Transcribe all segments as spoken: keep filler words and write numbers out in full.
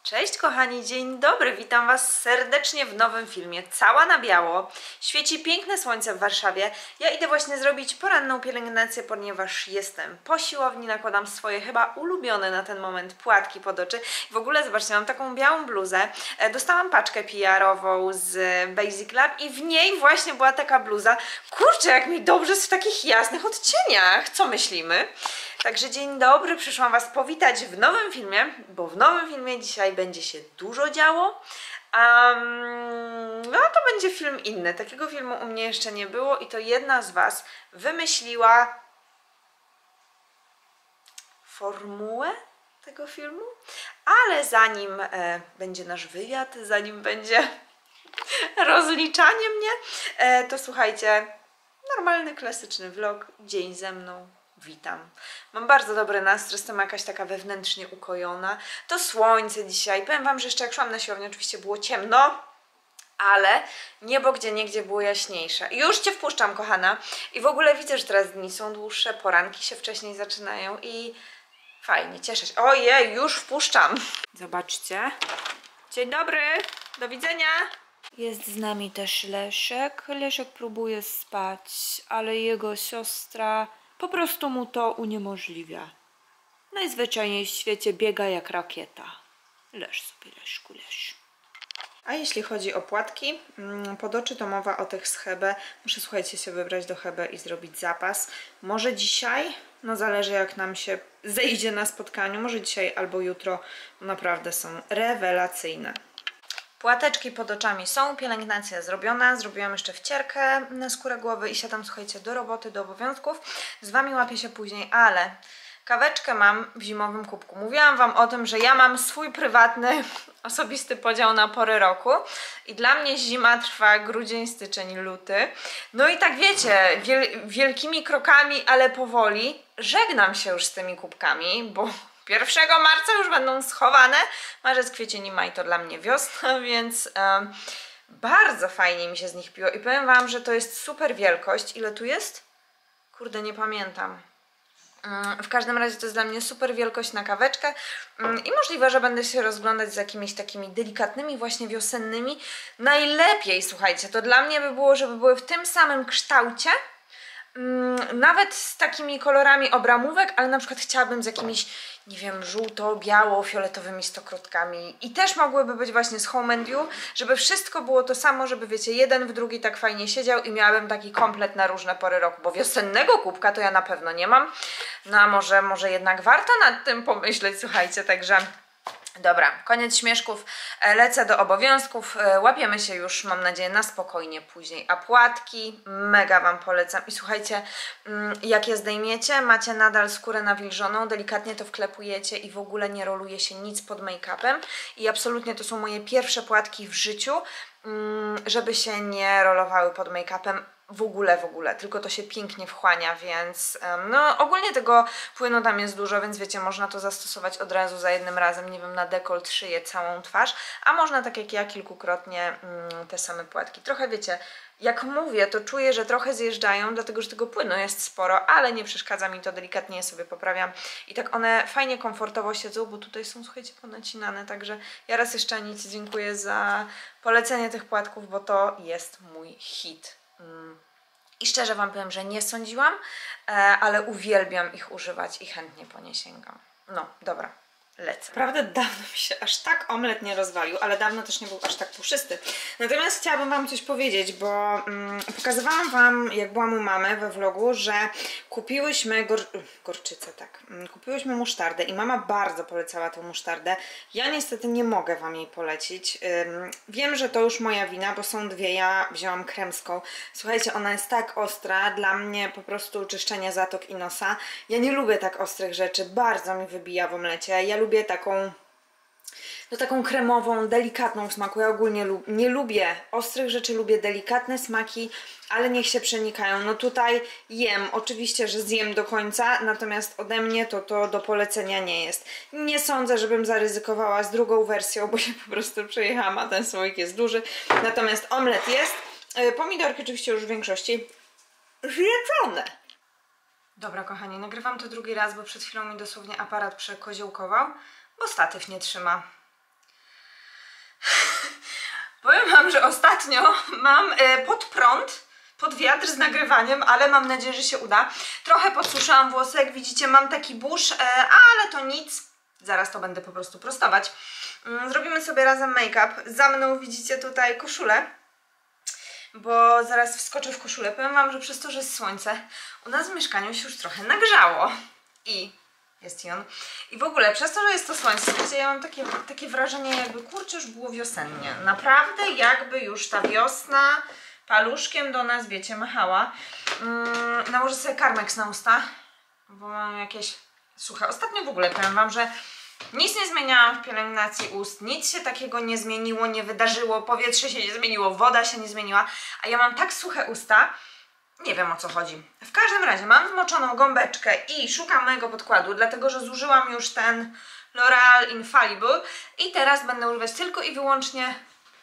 Cześć kochani, dzień dobry, witam Was serdecznie w nowym filmie. Cała na biało, świeci piękne słońce w Warszawie. Ja idę właśnie zrobić poranną pielęgnację, ponieważ jestem po siłowni, nakładam swoje chyba ulubione na ten moment płatki pod oczy. W ogóle zobaczcie, mam taką białą bluzę, dostałam paczkę P R-ową z Basic Lab i w niej właśnie była taka bluza. Kurczę, jak mi dobrze jest w takich jasnych odcieniach, co myślimy? Także dzień dobry, przyszłam Was powitać w nowym filmie, bo w nowym filmie dzisiaj będzie się dużo działo. Um, no to będzie film inny, takiego filmu u mnie jeszcze nie było i to jedna z Was wymyśliła formułę tego filmu, ale zanim e, będzie nasz wywiad, zanim będzie rozliczanie mnie, e, to słuchajcie, normalny, klasyczny vlog, dzień ze mną. Witam. Mam bardzo dobry nastrój, jestem jakaś taka wewnętrznie ukojona. To słońce dzisiaj. Powiem Wam, że jeszcze jak szłam na siłownię, oczywiście było ciemno, ale niebo gdzie niegdzie było jaśniejsze. I już Cię wpuszczam, kochana. I w ogóle widzę, że teraz dni są dłuższe, poranki się wcześniej zaczynają i fajnie, cieszę się. Ojej, już wpuszczam. Zobaczcie. Dzień dobry, do widzenia. Jest z nami też Leszek. Leszek próbuje spać, ale jego siostra po prostu mu to uniemożliwia. Najzwyczajniej w świecie biega jak rakieta. Leż sobie, Leszku, leż. A jeśli chodzi o płatki pod oczy, to mowa o tych z Hebe. Muszę, słuchajcie, się wybrać do Hebe i zrobić zapas. Może dzisiaj, no zależy jak nam się zejdzie na spotkaniu, może dzisiaj albo jutro. Naprawdę są rewelacyjne. Płateczki pod oczami są, pielęgnacja zrobiona, zrobiłam jeszcze wcierkę na skórę głowy i siadam, słuchajcie, do roboty, do obowiązków. Z Wami łapię się później, ale kaweczkę mam w zimowym kubku. Mówiłam Wam o tym, że ja mam swój prywatny, osobisty podział na pory roku i dla mnie zima trwa grudzień, styczeń, luty. No i tak wiecie, wiel wielkimi krokami, ale powoli żegnam się już z tymi kubkami, bo pierwszego marca już będą schowane. Marzec, kwiecień i maj to dla mnie wiosna, więc um, bardzo fajnie mi się z nich piło. I powiem Wam, że to jest super wielkość. Ile tu jest? Kurde, nie pamiętam. Um, w każdym razie to jest dla mnie super wielkość na kaweczkę um, i możliwe, że będę się rozglądać z jakimiś takimi delikatnymi, właśnie wiosennymi. Najlepiej, słuchajcie, to dla mnie by było, żeby były w tym samym kształcie, nawet z takimi kolorami obramówek, ale na przykład chciałabym z jakimiś, nie wiem, żółto-biało-fioletowymi stokrotkami i też mogłyby być właśnie z Home and You, żeby wszystko było to samo, żeby wiecie, jeden w drugi tak fajnie siedział i miałabym taki komplet na różne pory roku, bo wiosennego kubka to ja na pewno nie mam, no a może, może jednak warto nad tym pomyśleć, słuchajcie, także... Dobra, koniec śmieszków, lecę do obowiązków, łapiemy się już, mam nadzieję, na spokojnie później. A płatki mega Wam polecam i słuchajcie, jak je zdejmiecie, macie nadal skórę nawilżoną, delikatnie to wklepujecie i w ogóle nie roluje się nic pod make-upem i absolutnie to są moje pierwsze płatki w życiu, żeby się nie rolowały pod make-upem. W ogóle, w ogóle, tylko to się pięknie wchłania, więc no ogólnie tego płynu tam jest dużo, więc wiecie, można to zastosować od razu za jednym razem, nie wiem, na dekolt, szyję, całą twarz, a można tak jak ja kilkukrotnie mm, te same płatki. Trochę wiecie, jak mówię, to czuję, że trochę zjeżdżają, dlatego że tego płynu jest sporo, ale nie przeszkadza mi to, delikatnie je sobie poprawiam i tak one fajnie, komfortowo siedzą, bo tutaj są, słuchajcie, ponacinane, także ja raz jeszcze Anicie dziękuję za polecenie tych płatków, bo to jest mój hit. I szczerze Wam powiem, że nie sądziłam, ale uwielbiam ich używać i chętnie po nie sięgam. No, dobra, lecę. Prawda, dawno mi się aż tak omlet nie rozwalił, ale dawno też nie był aż tak puszysty. Natomiast chciałabym Wam coś powiedzieć, bo mm, pokazywałam Wam, jak byłam u mamy we vlogu, że kupiłyśmy gor gorczycę, tak, kupiłyśmy musztardę i mama bardzo polecała tę musztardę. Ja niestety nie mogę Wam jej polecić. Ym, wiem, że to już moja wina, bo są dwie, ja wzięłam kremską. Słuchajcie, ona jest tak ostra, dla mnie po prostu czyszczenie zatok i nosa. Ja nie lubię tak ostrych rzeczy, bardzo mi wybija w omlecie. Ja lubię taką, no taką kremową, delikatną smaku. Ja ogólnie lub, nie lubię ostrych rzeczy, lubię delikatne smaki, ale niech się przenikają. No tutaj jem, oczywiście, że zjem do końca, natomiast ode mnie to to do polecenia nie jest. Nie sądzę, żebym zaryzykowała z drugą wersją, bo się po prostu przejechałam, a ten słoik jest duży. Natomiast omlet jest. Pomidorki oczywiście już w większości zjedzone. Dobra kochani, nagrywam to drugi raz, bo przed chwilą mi dosłownie aparat przekoziołkował, bo statyw nie trzyma. Powiem wam, że ostatnio mam e, pod prąd, pod wiatr z nagrywaniem, ale mam nadzieję, że się uda. Trochę podsuszyłam włosy, jak widzicie mam taki burz, e, ale to nic. Zaraz to będę po prostu prostować. Mm, zrobimy sobie razem make-up. Za mną widzicie tutaj koszulę, bo zaraz wskoczę w koszulę. Powiem wam, że przez to, że jest słońce, u nas w mieszkaniu się już trochę nagrzało. I jest i on. I w ogóle przez to, że jest to słońce, słuchajcie, ja mam takie, takie wrażenie, jakby kurczę już było wiosennie. Naprawdę jakby już ta wiosna paluszkiem do nas, wiecie, machała. Mm, nałożę sobie Carmex na usta, bo mam jakieś suche. Ostatnio w ogóle powiem wam, że nic nie zmieniałam w pielęgnacji ust, nic się takiego nie zmieniło, nie wydarzyło, powietrze się nie zmieniło, woda się nie zmieniła, a ja mam tak suche usta, nie wiem o co chodzi. W każdym razie mam zmoczoną gąbeczkę i szukam mojego podkładu, dlatego że zużyłam już ten L'Oreal Infallible i teraz będę używać tylko i wyłącznie...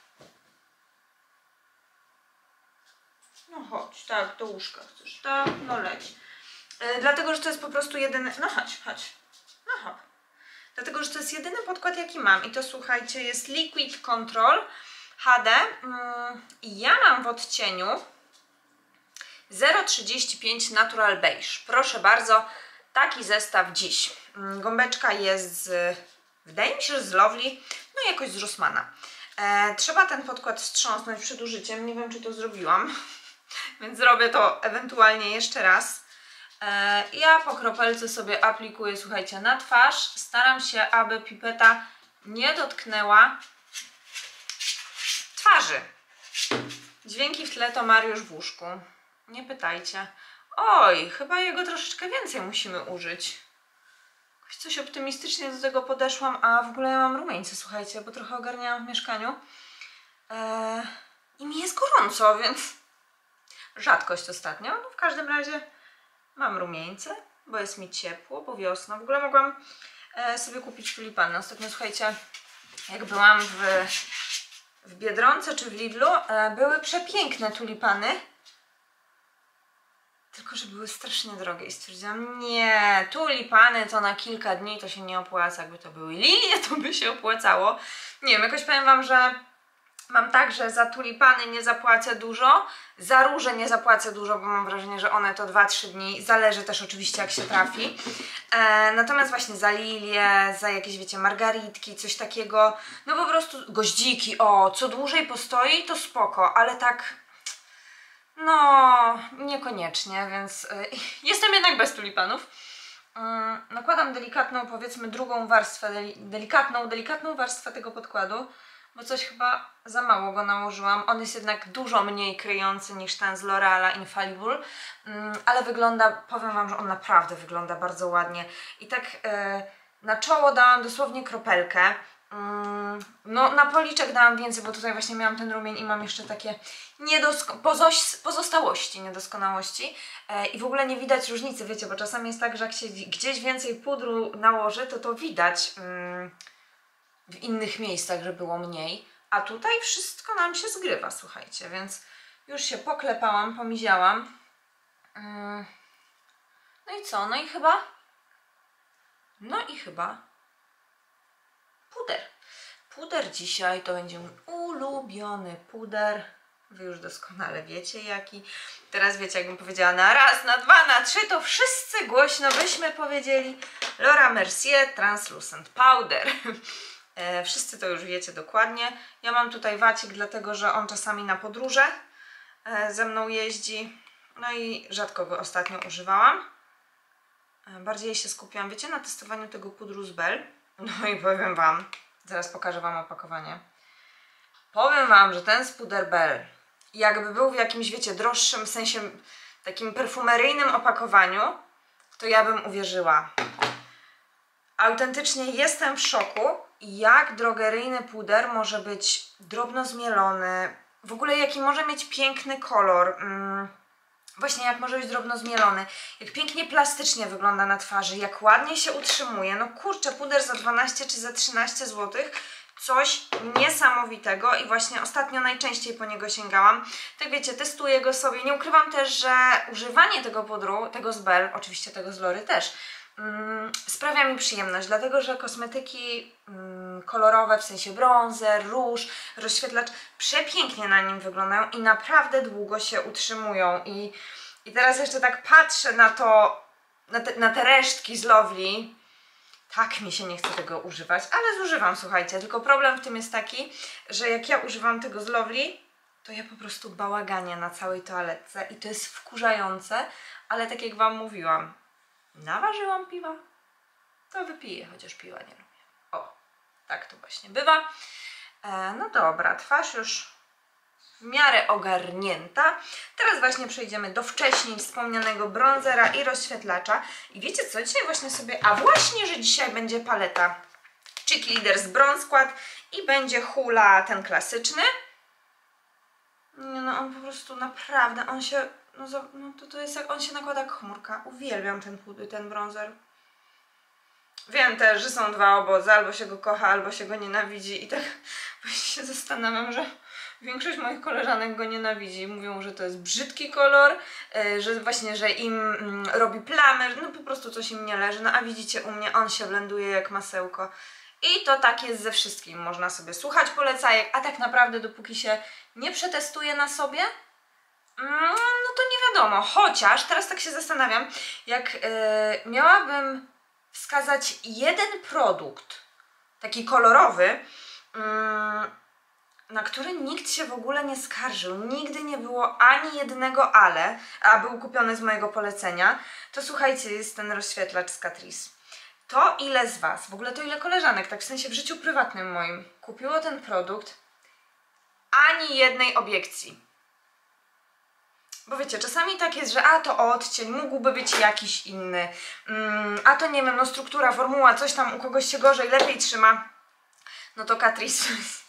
No chodź, tak, do łóżka chcesz, tak, no leć. Yy, dlatego, że to jest po prostu jedyny... No chodź, chodź, no hop. Dlatego, że to jest jedyny podkład jaki mam i to słuchajcie jest Liquid Control H D i yy, ja mam w odcieniu zero trzydzieści pięć Natural Beige. Proszę bardzo, taki zestaw dziś. Gąbeczka jest z, wydaje mi się, że z Lovely, no jakoś z Rossmana. E, trzeba ten podkład wstrząsnąć przed użyciem, nie wiem czy to zrobiłam, więc zrobię to ewentualnie jeszcze raz. E, ja po kropelce sobie aplikuję, słuchajcie, na twarz. Staram się, aby pipeta nie dotknęła twarzy. Dźwięki w tle to Mariusz w łóżku. Nie pytajcie. Oj, chyba jego troszeczkę więcej musimy użyć. Jakoś coś optymistycznie do tego podeszłam, a w ogóle ja mam rumieńce, słuchajcie, bo trochę ogarniałam w mieszkaniu. Eee, I mi jest gorąco, więc rzadkość ostatnio. No w każdym razie mam rumieńce, bo jest mi ciepło, bo wiosna. W ogóle mogłam e, sobie kupić tulipany. Ostatnio, słuchajcie, jak byłam w, w Biedronce czy w Lidlu, e, były przepiękne tulipany. Tylko, że były strasznie drogie i stwierdziłam, nie, tulipany to na kilka dni to się nie opłaca, jakby to były lilie, to by się opłacało. Nie wiem, jakoś powiem wam, że mam tak, że za tulipany nie zapłacę dużo, za róże nie zapłacę dużo, bo mam wrażenie, że one to dwa trzy dni, zależy też oczywiście jak się trafi. E, natomiast właśnie za lilie, za jakieś wiecie margaritki, coś takiego, no po prostu goździki, o, co dłużej postoi to spoko, ale tak... No, niekoniecznie, więc y, jestem jednak bez tulipanów. Y, nakładam delikatną, powiedzmy drugą warstwę, deli delikatną, delikatną warstwę tego podkładu, bo coś chyba za mało go nałożyłam. On jest jednak dużo mniej kryjący niż ten z L'Oreala Infallible, y, ale wygląda, powiem wam, że on naprawdę wygląda bardzo ładnie. I tak y, na czoło dałam dosłownie kropelkę. No na policzek dałam więcej, bo tutaj właśnie miałam ten rumień i mam jeszcze takie pozostałości, niedoskonałości e, i w ogóle nie widać różnicy, wiecie, bo czasami jest tak, że jak się gdzieś więcej pudru nałoży, to to widać mm, w innych miejscach, że było mniej, a tutaj wszystko nam się zgrywa, słuchajcie, więc już się poklepałam, pomiziałam. Mm. No i co? No i chyba no i chyba puder. Puder dzisiaj to będzie mój ulubiony puder. Wy już doskonale wiecie jaki. Teraz wiecie, jakbym powiedziała na raz, na dwa, na trzy, to wszyscy głośno byśmy powiedzieli Laura Mercier Translucent Powder. E, wszyscy to już wiecie dokładnie. Ja mam tutaj wacik, dlatego że on czasami na podróże e, ze mną jeździ. No i rzadko go ostatnio używałam. E, bardziej się skupiłam, wiecie, na testowaniu tego pudru z Bell. No i powiem wam, zaraz pokażę wam opakowanie. Powiem wam, że ten z puder Bell, jakby był w jakimś, wiecie, droższym, w sensie takim perfumeryjnym opakowaniu, to ja bym uwierzyła. Autentycznie jestem w szoku, jak drogeryjny puder może być drobno zmielony, w ogóle jaki może mieć piękny kolor. Mm. Właśnie jak może być drobno zmielony, jak pięknie plastycznie wygląda na twarzy, jak ładnie się utrzymuje. No kurczę, puder za dwanaście czy za trzynaście złotych, coś niesamowitego i właśnie ostatnio najczęściej po niego sięgałam. Tak wiecie, testuję go sobie. Nie ukrywam też, że używanie tego pudru, tego z Bell, oczywiście tego z Lory też, mm, sprawia mi przyjemność, dlatego że kosmetyki mm, kolorowe, w sensie bronzer, róż, rozświetlacz, przepięknie na nim wyglądają i naprawdę długo się utrzymują. I, i teraz jeszcze tak patrzę na to, na te, na te resztki z Lovely. Tak mi się nie chce tego używać, ale zużywam, słuchajcie. Tylko problem w tym jest taki, że jak ja używam tego z Lovely, to ja po prostu bałaganię na całej toaletce i to jest wkurzające, ale tak jak wam mówiłam, naważyłam piwa, to wypiję, chociaż piwa nie lubię. O, tak to właśnie bywa. E, no dobra, twarz już w miarę ogarnięta. Teraz właśnie przejdziemy do wcześniej wspomnianego bronzera i rozświetlacza. I wiecie co, dzisiaj właśnie sobie, a właśnie, że dzisiaj będzie paleta Cheek Leaders Bronze Squad i będzie hula ten klasyczny. Nie no, on po prostu naprawdę, on się, no, no to, to jest jak, on się nakłada jak chmurka. Uwielbiam ten, ten bronzer. Wiem też, że są dwa obozy, albo się go kocha, albo się go nienawidzi i tak właśnie się zastanawiam, że większość moich koleżanek go nienawidzi. Mówią, że to jest brzydki kolor, że właśnie, że im robi plamy, no po prostu coś im nie leży. No a widzicie u mnie, on się blenduje jak masełko. I to tak jest ze wszystkim. Można sobie słuchać polecajek, a tak naprawdę dopóki się nie przetestuje na sobie, no to nie wiadomo. Chociaż teraz tak się zastanawiam, jak yy, miałabym wskazać jeden produkt, taki kolorowy, yy, na który nikt się w ogóle nie skarżył, nigdy nie było ani jednego ale, a był kupiony z mojego polecenia, to słuchajcie, jest ten rozświetlacz z Catrice. To ile z was, w ogóle to ile koleżanek, tak w sensie w życiu prywatnym moim, kupiło ten produkt, ani jednej obiekcji. Bo wiecie, czasami tak jest, że a to odcień, mógłby być jakiś inny, um, a to nie wiem, no struktura, formuła, coś tam u kogoś się gorzej, lepiej trzyma. No to Catrice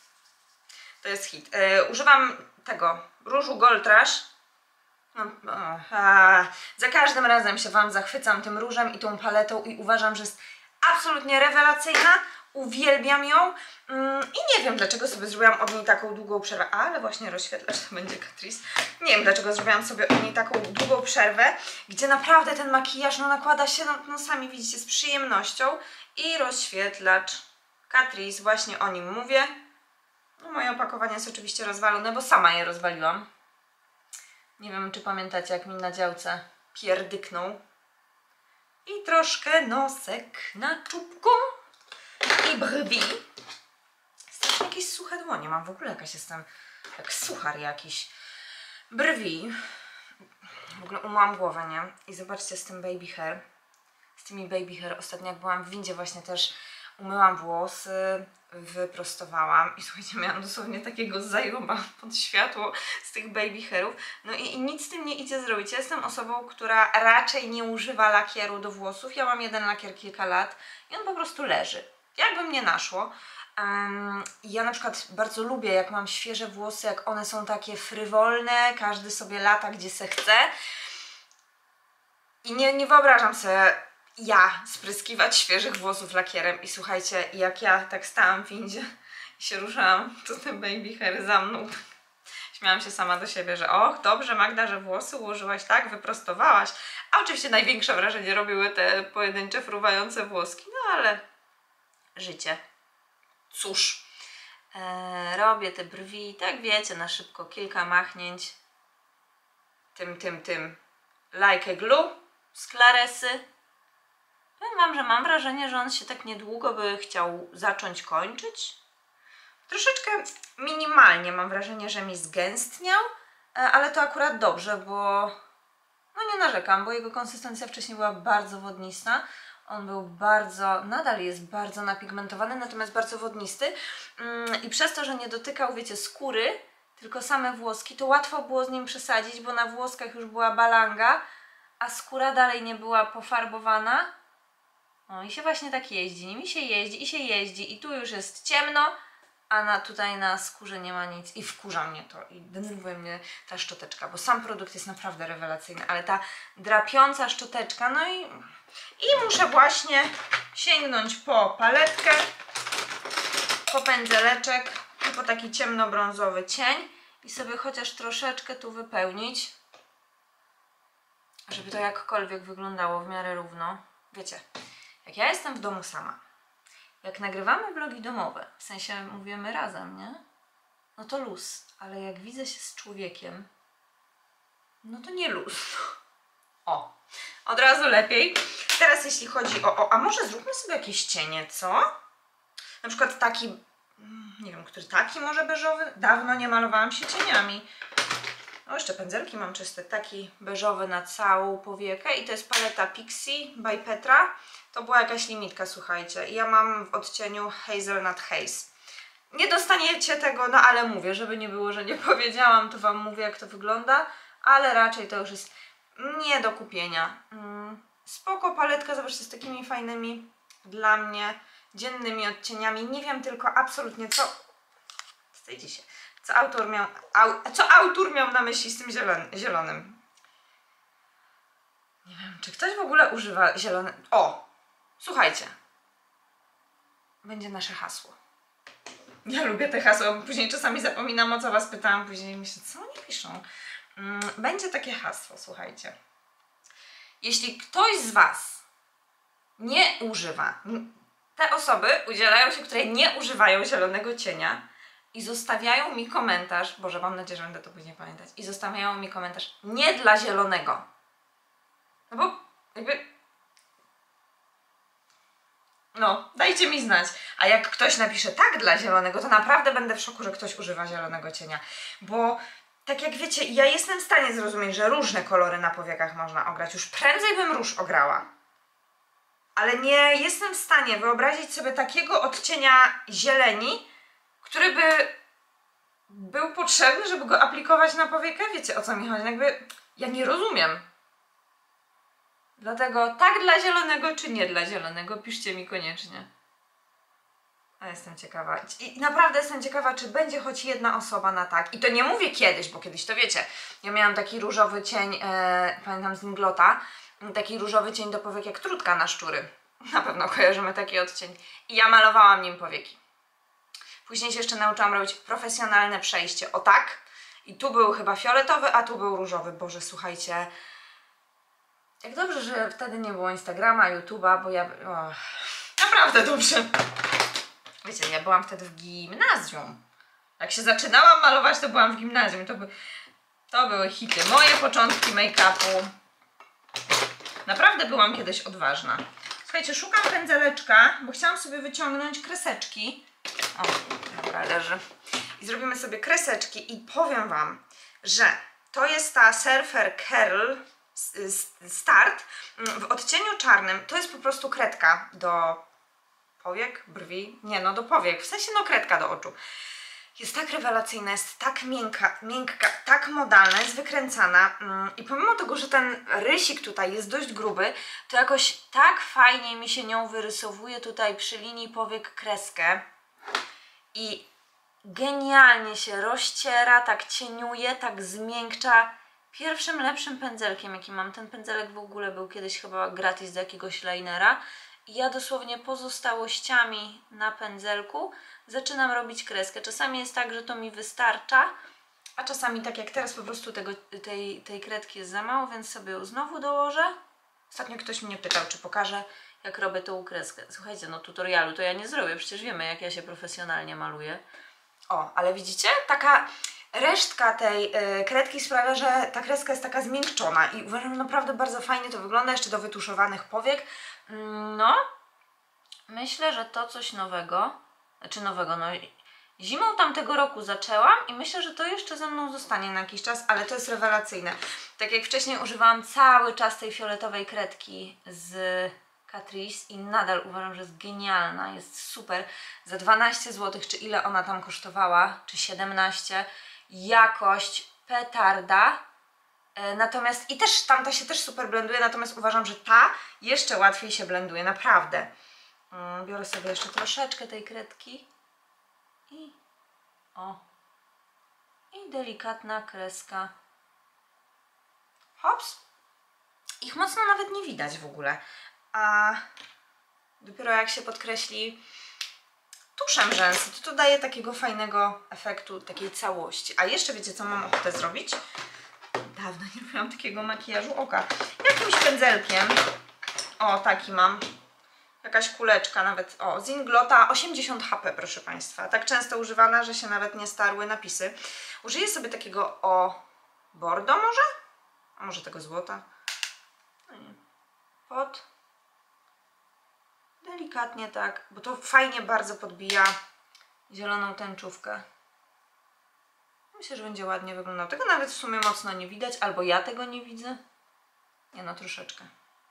to jest hit. Yy, używam tego różu Gold Rush. No, a, za każdym razem się wam zachwycam tym różem i tą paletą i uważam, że jest absolutnie rewelacyjna. Uwielbiam ją mm, i nie wiem, dlaczego sobie zrobiłam od niej taką długą przerwę, ale właśnie rozświetlacz to będzie Catrice. Nie wiem, dlaczego zrobiłam sobie od niej taką długą przerwę, gdzie naprawdę ten makijaż no, nakłada się, no, no sami widzicie, z przyjemnością. I rozświetlacz Catrice, właśnie o nim mówię. No, moje opakowanie jest oczywiście rozwalone, bo sama je rozwaliłam. Nie wiem, czy pamiętacie, jak mi na działce pierdyknął. I troszkę nosek na czubku. I brwi. Strasznie jakieś suche dłonie mam. W ogóle jakaś jestem jak suchar jakiś. Brwi. W ogóle umyłam głowę, nie? I zobaczcie z tym baby hair. Z tymi baby hair. Ostatnio jak byłam w windzie właśnie też umyłam włosy, wyprostowałam i słuchajcie, miałam dosłownie takiego zajoba pod światło z tych baby hairów. No i, i nic z tym nie idzie zrobić. Ja jestem osobą, która raczej nie używa lakieru do włosów. Ja mam jeden lakier kilka lat i on po prostu leży. Jakby mnie naszło. Um, ja na przykład bardzo lubię, jak mam świeże włosy, jak one są takie frywolne, każdy sobie lata gdzie se chce. I nie, nie wyobrażam sobie ja spryskiwać świeżych włosów lakierem. I słuchajcie, jak ja tak stałam w windzie i się ruszałam, to ten baby hair za mną. Śmiałam się sama do siebie, że och, dobrze Magda, że włosy ułożyłaś tak, wyprostowałaś. A oczywiście największe wrażenie robiły te pojedyncze fruwające włoski, no ale życie. Cóż, eee, robię te brwi, tak wiecie, na szybko, kilka machnięć. Tym, tym, tym like a glue z Claresy. Powiem wam, że mam wrażenie, że on się tak niedługo by chciał zacząć kończyć. Troszeczkę minimalnie mam wrażenie, że mi zgęstniał, ale to akurat dobrze, bo no nie narzekam, bo jego konsystencja wcześniej była bardzo wodnista. On był bardzo, nadal jest bardzo napigmentowany, natomiast bardzo wodnisty. I przez to, że nie dotykał, wiecie, skóry, tylko same włoski, to łatwo było z nim przesadzić, bo na włoskach już była balanga, a skóra dalej nie była pofarbowana. O, i się właśnie tak jeździ, nim się jeździ i się jeździ i tu już jest ciemno, a na, tutaj na skórze nie ma nic i wkurza mnie to i denerwuje mnie ta szczoteczka, bo sam produkt jest naprawdę rewelacyjny, ale ta drapiąca szczoteczka, no i, i muszę właśnie sięgnąć po paletkę, po pędzeleczek i po taki ciemnobrązowy cień i sobie chociaż troszeczkę tu wypełnić, żeby to jakkolwiek wyglądało w miarę równo. wiecie, jak ja jestem w domu sama, jak nagrywamy vlogi domowe, w sensie mówimy razem, nie? No to luz, ale jak widzę się z człowiekiem, no to nie luz. O, od razu lepiej. Teraz jeśli chodzi o, o... A może zróbmy sobie jakieś cienie, co? Na przykład taki... Nie wiem, który taki może beżowy? Dawno nie malowałam się cieniami. O, jeszcze pędzelki mam czyste. Taki beżowy na całą powiekę. I to jest paleta Pixie by Petra. To była jakaś limitka, słuchajcie. I ja mam w odcieniu Hazelnut Haze. Nie dostaniecie tego, no ale mówię, żeby nie było, że nie powiedziałam, to wam mówię, jak to wygląda. Ale raczej to już jest nie do kupienia. Mm, spoko paletka, zobaczcie, z takimi fajnymi dla mnie dziennymi odcieniami. Nie wiem tylko absolutnie co... Wstydzi się. Co autor miał, au, co autor miał na myśli z tym zielon, zielonym. Nie wiem, czy ktoś w ogóle używa zielony... O! Słuchajcie. Będzie nasze hasło. Ja lubię te hasła, bo później czasami zapominam, o co was pytałam. Później myślę, co oni piszą. Będzie takie hasło, słuchajcie. Jeśli ktoś z was nie używa... Te osoby udzielają się, które nie używają zielonego cienia i zostawiają mi komentarz, Boże, mam nadzieję, że będę to później pamiętać, i zostawiają mi komentarz nie dla zielonego. No bo jakby... No, dajcie mi znać. A jak ktoś napisze tak dla zielonego, to naprawdę będę w szoku, że ktoś używa zielonego cienia. Bo tak jak wiecie, ja jestem w stanie zrozumieć, że różne kolory na powiekach można ograć. Już prędzej bym róż ograła. Ale nie jestem w stanie wyobrazić sobie takiego odcienia zieleni, który by był potrzebny, żeby go aplikować na powiekę. Wiecie, o co mi chodzi? Jakby ja nie rozumiem. Dlatego tak dla zielonego, czy nie dla zielonego, piszcie mi koniecznie. A jestem ciekawa. I naprawdę jestem ciekawa, czy będzie choć jedna osoba na tak. I to nie mówię kiedyś, bo kiedyś to wiecie. Ja miałam taki różowy cień, e, pamiętam z Inglota, taki różowy cień do powiek jak trudka na szczury. Na pewno kojarzymy taki odcień. I ja malowałam nim powieki. Później się jeszcze nauczyłam robić profesjonalne przejście. O tak. I tu był chyba fioletowy, a tu był różowy. Boże, słuchajcie. Jak dobrze, że wtedy nie było Instagrama, YouTube'a, bo ja... O, naprawdę dobrze. Wiecie, ja byłam wtedy w gimnazjum. Jak się zaczynałam malować, to byłam w gimnazjum. To, by, to były hity. Moje początki make-upu. Naprawdę byłam kiedyś odważna. Słuchajcie, szukam pędzeleczka, bo chciałam sobie wyciągnąć kreseczki. O, dobra, leży. I zrobimy sobie kreseczki i powiem wam, że to jest ta Surfer Curl Start w odcieniu czarnym. To jest po prostu kredka do powiek, brwi, nie no do powiek, w sensie no kredka do oczu. Jest tak rewelacyjna, jest tak miękka, miękka, tak modalna, jest wykręcana i pomimo tego, że ten rysik tutaj jest dość gruby, to jakoś tak fajnie mi się nią wyrysowuje tutaj przy linii powiek kreskę i genialnie się rozciera, tak cieniuje, tak zmiękcza. Pierwszym lepszym pędzelkiem, jaki mam, ten pędzelek w ogóle był kiedyś chyba gratis do jakiegoś linera i ja dosłownie pozostałościami na pędzelku zaczynam robić kreskę. Czasami jest tak, że to mi wystarcza, a czasami tak jak teraz po prostu tego, tej, tej kredki jest za mało, więc sobie ją znowu dołożę. Ostatnio ktoś mnie pytał, czy pokażę, jak robię tą kreskę. Słuchajcie, no tutorialu to ja nie zrobię, przecież wiemy, jak ja się profesjonalnie maluję. O, ale widzicie? Taka resztka tej y, kredki sprawia, że ta kreska jest taka zmiękczona i uważam, że naprawdę bardzo fajnie to wygląda, jeszcze do wytuszowanych powiek. No, myślę, że to coś nowego, znaczy nowego, no zimą tamtego roku zaczęłam i myślę, że to jeszcze ze mną zostanie na jakiś czas, ale to jest rewelacyjne. Tak jak wcześniej używałam cały czas tej fioletowej kredki z Catrice i nadal uważam, że jest genialna, jest super. Za dwanaście złotych, czy ile ona tam kosztowała, czy siedemnaście, jakość petarda. Natomiast i też tamta się też super blenduje, natomiast uważam, że ta jeszcze łatwiej się blenduje, naprawdę. Biorę sobie jeszcze troszeczkę tej kredki i o i delikatna kreska. Hops. Ich mocno nawet nie widać w ogóle, a dopiero jak się podkreśli tuszem rzęsy, to to daje takiego fajnego efektu, takiej całości. A jeszcze wiecie, co mam ochotę zrobić? Dawno nie robiłam takiego makijażu oka. Jakimś pędzelkiem. O, taki mam. Jakaś kuleczka nawet. O, Zinglota osiemdziesiąt HP, proszę Państwa. Tak często używana, że się nawet nie starły napisy. Użyję sobie takiego, o, bordo może? A może tego złota? No nie. Pod. Delikatnie tak, bo to fajnie bardzo podbija zieloną tęczówkę. Myślę, że będzie ładnie wyglądał. Tego nawet w sumie mocno nie widać, albo ja tego nie widzę. Nie no, troszeczkę.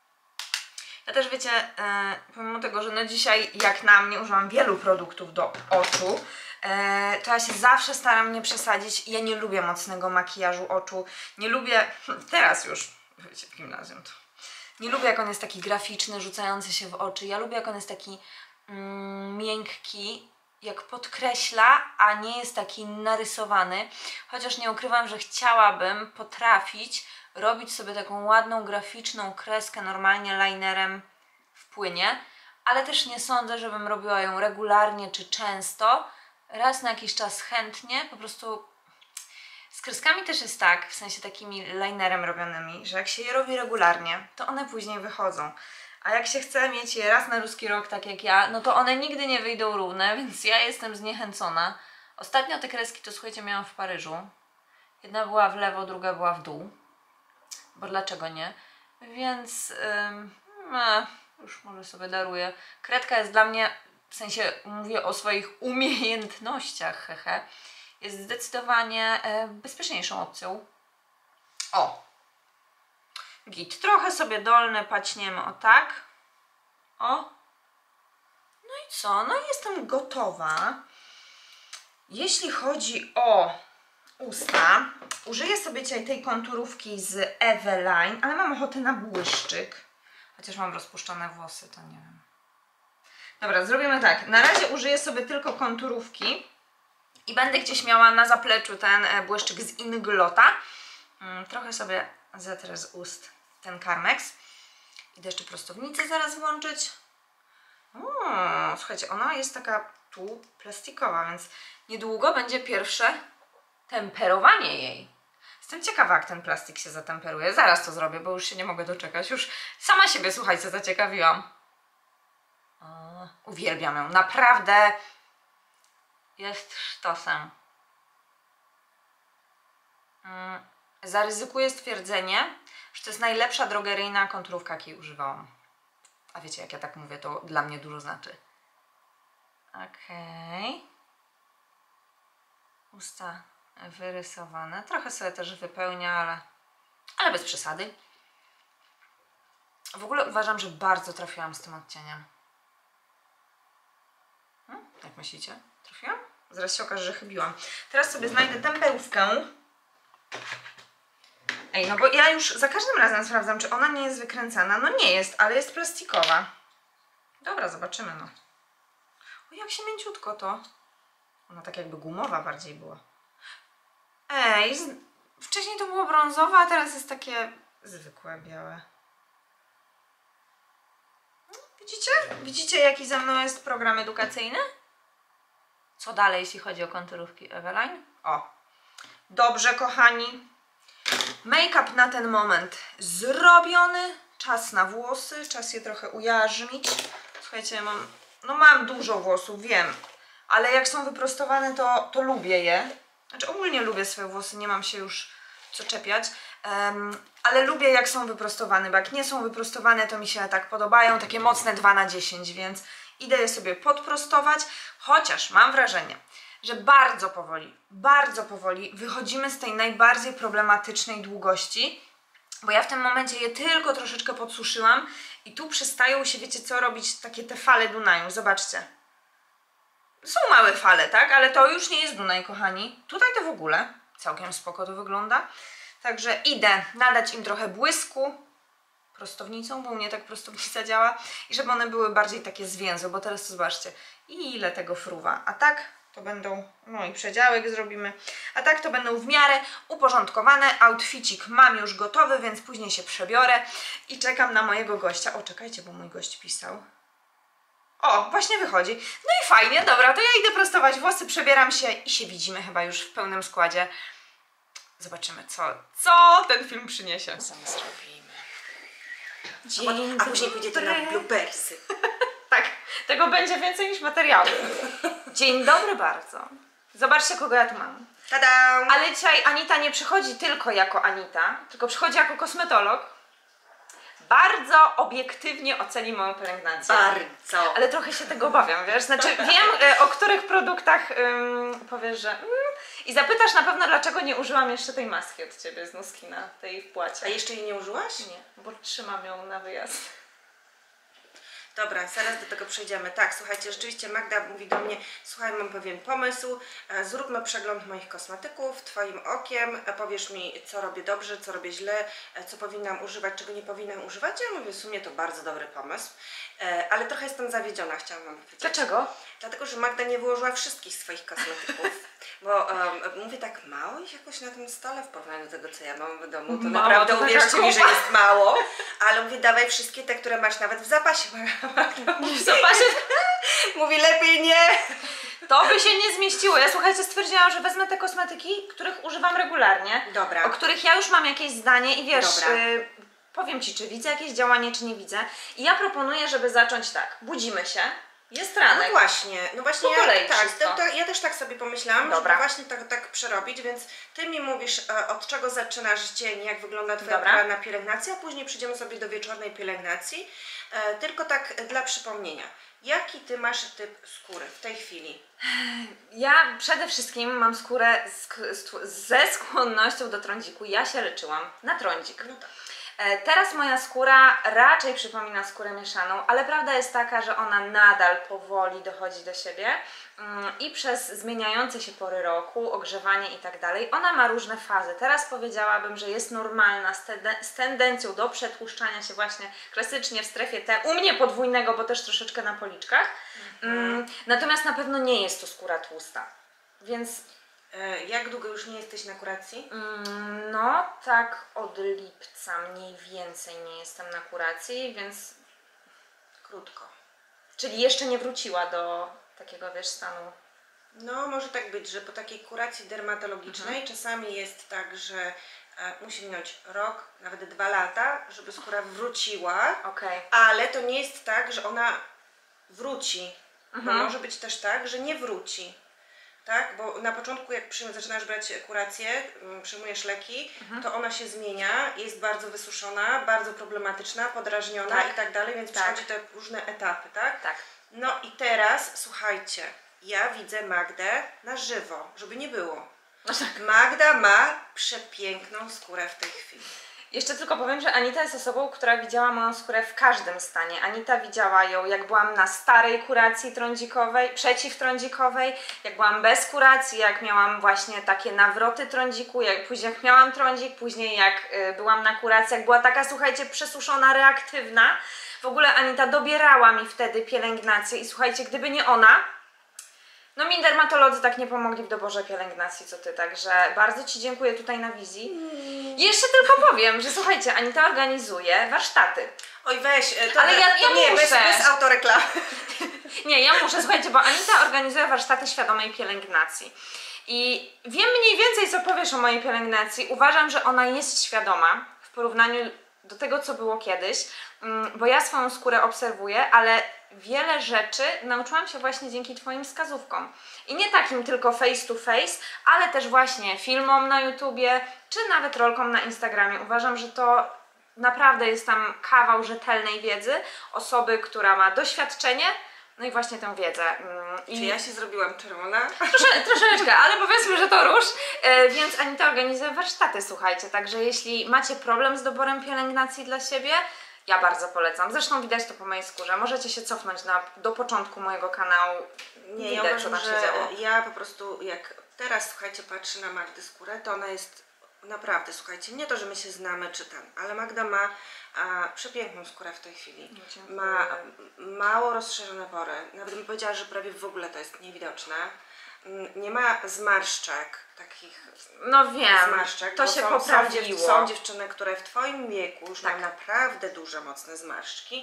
Ja też wiecie, e, pomimo tego, że no dzisiaj jak na mnie używam wielu produktów do oczu, e, to ja się zawsze staram nie przesadzić. Ja nie lubię mocnego makijażu oczu. Nie lubię, teraz już, wiecie, w gimnazjum to. Nie lubię, jak on jest taki graficzny, rzucający się w oczy. Ja lubię, jak on jest taki mm, miękki, jak podkreśla, a nie jest taki narysowany. Chociaż nie ukrywam, że chciałabym potrafić robić sobie taką ładną, graficzną kreskę normalnie linerem w płynie, ale też nie sądzę, żebym robiła ją regularnie czy często. Raz na jakiś czas chętnie, po prostu z kreskami też jest tak, w sensie takimi linerem robionymi, że jak się je robi regularnie, to one później wychodzą. A jak się chce mieć je raz na ruski rok, tak jak ja, no to one nigdy nie wyjdą równe, więc ja jestem zniechęcona. Ostatnio te kreski to, słuchajcie, miałam w Paryżu. Jedna była w lewo, druga była w dół. Bo dlaczego nie? Więc ym, no, już może sobie daruję. Kredka jest dla mnie, w sensie mówię o swoich umiejętnościach, hehe, jest zdecydowanie e, bezpieczniejszą opcją. O! Git. Trochę sobie dolne paćniemy, o tak. O. No i co? No i jestem gotowa. Jeśli chodzi o usta, użyję sobie dzisiaj tej konturówki z Eveline, ale mam ochotę na błyszczyk. Chociaż mam rozpuszczone włosy, to nie wiem. Dobra, zrobimy tak. Na razie użyję sobie tylko konturówki i będę gdzieś miała na zapleczu ten błyszczyk z Inglota. Trochę sobie zetrę z ust ten Carmex. Idę jeszcze prostownicę zaraz włączyć. O, słuchajcie, ona jest taka tu plastikowa, więc niedługo będzie pierwsze temperowanie jej. Jestem ciekawa, jak ten plastik się zatemperuje. Zaraz to zrobię, bo już się nie mogę doczekać. Już sama siebie, słuchajcie, zaciekawiłam. O, uwielbiam ją. Naprawdę jest sztosem. Mm, zaryzykuję stwierdzenie, że to jest najlepsza drogeryjna konturówka, jakiej używałam. A wiecie, jak ja tak mówię, to dla mnie dużo znaczy. Okej. Okay. Usta wyrysowane. Trochę sobie też wypełnia, ale, ale bez przesady. W ogóle uważam, że bardzo trafiłam z tym odcieniem. Hmm? Jak myślicie? Trafiłam? Zaraz się okaże, że chybiłam. Teraz sobie znajdę temperówkę. Ej, no bo ja już za każdym razem sprawdzam, czy ona nie jest wykręcana. No nie jest, ale jest plastikowa. Dobra, zobaczymy, no. O, jak się mięciutko to. Ona tak jakby gumowa bardziej była. Ej, z... wcześniej to było brązowe, a teraz jest takie zwykłe, białe. Widzicie? Widzicie, jaki ze mną jest program edukacyjny? Co dalej, jeśli chodzi o konturówki Eveline? O, dobrze, kochani. Make-up na ten moment zrobiony. Czas na włosy, czas je trochę ujarzmić. Słuchajcie, mam, no mam dużo włosów, wiem, ale jak są wyprostowane, to, to lubię je. Znaczy ogólnie lubię swoje włosy, nie mam się już co czepiać, um, ale lubię, jak są wyprostowane, bo jak nie są wyprostowane, to mi się tak podobają, takie mocne dwa na dziesięć, więc idę je sobie podprostować, chociaż mam wrażenie, że bardzo powoli, bardzo powoli wychodzimy z tej najbardziej problematycznej długości, bo ja w tym momencie je tylko troszeczkę podsuszyłam i tu przestają się, wiecie co, robić takie te fale Dunaju, zobaczcie. Są małe fale, tak? Ale to już nie jest Dunaj, kochani. Tutaj to w ogóle całkiem spoko to wygląda. Także idę nadać im trochę błysku prostownicą, bo u mnie tak prostownica działa i żeby one były bardziej takie zwięzłe, bo teraz to zobaczcie, ile tego fruwa. A tak to będą, no i przedziałek zrobimy, a tak to będą w miarę uporządkowane. Outficik mam już gotowy, więc później się przebiorę i czekam na mojego gościa. O, czekajcie, bo mój gość pisał. O, właśnie wychodzi. No i fajnie, dobra, to ja idę prostować włosy, przebieram się i się widzimy chyba już w pełnym składzie. Zobaczymy, co, co ten film przyniesie. Co my zrobimy? Dzień A później pójdziecie na dobry. bloopersy. Tak, tego będzie więcej niż materiału. Dzień dobry bardzo. Zobaczcie, kogo ja tu mam. Tada! Ale dzisiaj Anita nie przychodzi tylko jako Anita, tylko przychodzi jako kosmetolog. Bardzo obiektywnie oceni moją pielęgnację. Bardzo. Ale trochę się tego obawiam, wiesz? Znaczy wiem, e, o których produktach ym, powiesz, że... Mm, i zapytasz na pewno, dlaczego nie użyłam jeszcze tej maski od Ciebie z Nuskina, tej w płacie. A jeszcze jej nie użyłaś? Nie, bo trzymam ją na wyjazd. Dobra, zaraz do tego przejdziemy. Tak, słuchajcie, rzeczywiście Magda mówi do mnie, słuchaj, mam pewien pomysł, e, zróbmy przegląd moich kosmetyków Twoim okiem, e, powiesz mi, co robię dobrze, co robię źle, e, co powinnam używać, czego nie powinnam używać. Ja mówię, w sumie to bardzo dobry pomysł, e, ale trochę jestem zawiedziona, chciałam Wam powiedzieć. Dlaczego? Dlatego, że Magda nie wyłożyła wszystkich swoich kosmetyków, bo um, mówię tak mało ich jakoś na tym stole w porównaniu do tego, co ja mam w domu, to Mało, naprawdę to uwierzcie taka mi, że kupa. jest mało, ale mówię, dawaj wszystkie te, które masz nawet w zapasie. Magda mówi, W zapasie mówi, lepiej nie. to by się nie zmieściło. Ja, słuchajcie, stwierdziłam, że wezmę te kosmetyki, których używam regularnie, Dobra. o których ja już mam jakieś zdanie i wiesz, Dobra. y, powiem Ci, czy widzę jakieś działanie, czy nie widzę. I ja proponuję, żeby zacząć tak. Budzimy się, jest No ranek. właśnie, no właśnie Po ja, kolei tak, wszystko. to, to, ja też tak sobie pomyślałam, Dobra. żeby właśnie tak, tak przerobić, więc Ty mi mówisz, e, od czego zaczynasz dzień, jak wygląda Twoja Dobra. poranna pielęgnacja, a później przyjdziemy sobie do wieczornej pielęgnacji. E, tylko tak dla przypomnienia, jaki Ty masz typ skóry w tej chwili? Ja przede wszystkim mam skórę sk- sk- ze skłonnością do trądziku. Ja się leczyłam na trądzik. No tak. E, Teraz moja skóra raczej przypomina skórę mieszaną, ale prawda jest taka, że ona nadal powoli dochodzi do siebie mm, i przez zmieniające się pory roku, ogrzewanie i tak dalej, ona ma różne fazy. Teraz powiedziałabym, że jest normalna z, tende- z tendencją do przetłuszczania się właśnie klasycznie w strefie T, u mnie podwójnego, bo też troszeczkę na policzkach. Mm, natomiast na pewno nie jest to skóra tłusta, więc E, jak długo już nie jesteś na kuracji? Mm, No, tak od lipca mniej więcej nie jestem na kuracji, więc... Krótko. Czyli jeszcze nie wróciła do takiego, wiesz, stanu... No, może tak być, że po takiej kuracji dermatologicznej Mhm. czasami jest tak, że e, musi minąć rok, nawet dwa lata, żeby skóra wróciła, Okej. ale to nie jest tak, że ona wróci, Mhm. bo może być też tak, że nie wróci. Tak? Bo na początku, jak przyjm- zaczynasz brać kurację, mm, przyjmujesz leki, Mhm. to ona się zmienia, jest bardzo wysuszona, bardzo problematyczna, podrażniona Tak. i tak dalej, więc Tak. przechodzi te różne etapy, tak? Tak. No i teraz, słuchajcie, ja widzę Magdę na żywo, żeby nie było. No tak. Magda ma przepiękną skórę w tej chwili. Jeszcze tylko powiem, że Anita jest osobą, która widziała moją skórę w każdym stanie. Anita widziała ją, jak byłam na starej kuracji trądzikowej, przeciwtrądzikowej, jak byłam bez kuracji, jak miałam właśnie takie nawroty trądziku, jak później jak miałam trądzik, później jak y, byłam na kuracji, jak była taka, słuchajcie, przesuszona, reaktywna. W ogóle Anita dobierała mi wtedy pielęgnację i słuchajcie, gdyby nie ona, no mi dermatolodzy tak nie pomogli w doborze pielęgnacji, co Ty, także bardzo Ci dziękuję tutaj na wizji. I jeszcze tylko powiem, że słuchajcie, Anita organizuje warsztaty. Oj weź, e, to, Ale ja- to ja nie, bez, muszę. bez autoreklamy. Nie, ja muszę, słuchajcie, bo Anita organizuje warsztaty świadomej pielęgnacji. I wiem mniej więcej, co powiesz o mojej pielęgnacji. Uważam, że ona jest świadoma w porównaniu do tego, co było kiedyś, mm, bo ja swoją skórę obserwuję, ale wiele rzeczy nauczyłam się właśnie dzięki Twoim wskazówkom. I nie takim tylko face to face, ale też właśnie filmom na YouTubie, czy nawet rolkom na Instagramie. Uważam, że to naprawdę jest tam kawał rzetelnej wiedzy osoby, która ma doświadczenie, no i właśnie tę wiedzę. Mm, Czy I ja się zrobiłam czerwona? Trosze, troszeczkę, ale powiedzmy, że to róż. E, więc Anita organizuje warsztaty, słuchajcie. Także jeśli macie problem z doborem pielęgnacji dla siebie, ja bardzo polecam. Zresztą widać to po mojej skórze. Możecie się cofnąć na, do początku mojego kanału. Nie, ja Widać, co uważam, tam się że działo. ja po prostu jak teraz, słuchajcie, patrzę na Magdę skórę, to ona jest naprawdę, słuchajcie, nie to, że my się znamy czy ten, ale Magda ma a, przepiękną skórę w tej chwili. Dziękuję. Ma mało rozszerzone pory, nawet bym powiedziała, że prawie w ogóle to jest niewidoczne. Mm, Nie ma zmarszczek, takich No wiem, zmarszczek, to bo się są, są, dziew poprawiło. są dziewczyny, które w Twoim wieku już Tak. mają naprawdę duże, mocne zmarszczki.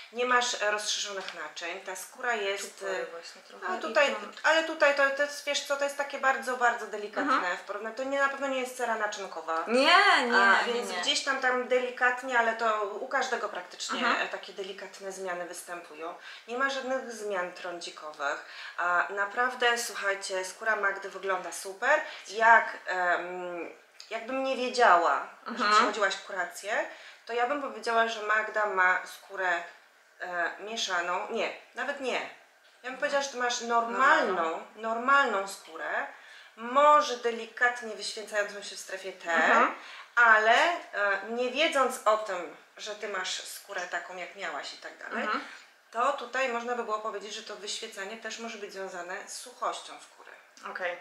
nie masz e, rozszerzonych naczyń, ta skóra jest... Tutaj e, właśnie trochę No i tutaj, tu. ale tutaj to, to jest, wiesz co, to jest takie bardzo, bardzo delikatne Mhm. w porównaniu. To nie, na pewno nie jest cera naczynkowa. Nie, nie, A, nie, więc nie. gdzieś tam tam delikatnie, ale to u każdego praktycznie Mhm. e, takie delikatne zmiany występują. Nie ma żadnych zmian trądzikowych. A naprawdę, słuchajcie, skóra Magdy wygląda super. Jak em, jakbym nie wiedziała, że Mhm. przechodziłaś kurację, to ja bym powiedziała, że Magda ma skórę e, mieszaną. Nie, nawet nie. Ja bym powiedziała, że ty masz normalną, normalną skórę, może delikatnie wyświęcającą się w strefie T, Mhm. ale e, nie wiedząc o tym, że ty masz skórę taką, jak miałaś i tak dalej, Mhm. to tutaj można by było powiedzieć, że to wyświecanie też może być związane z suchością skóry. Okej.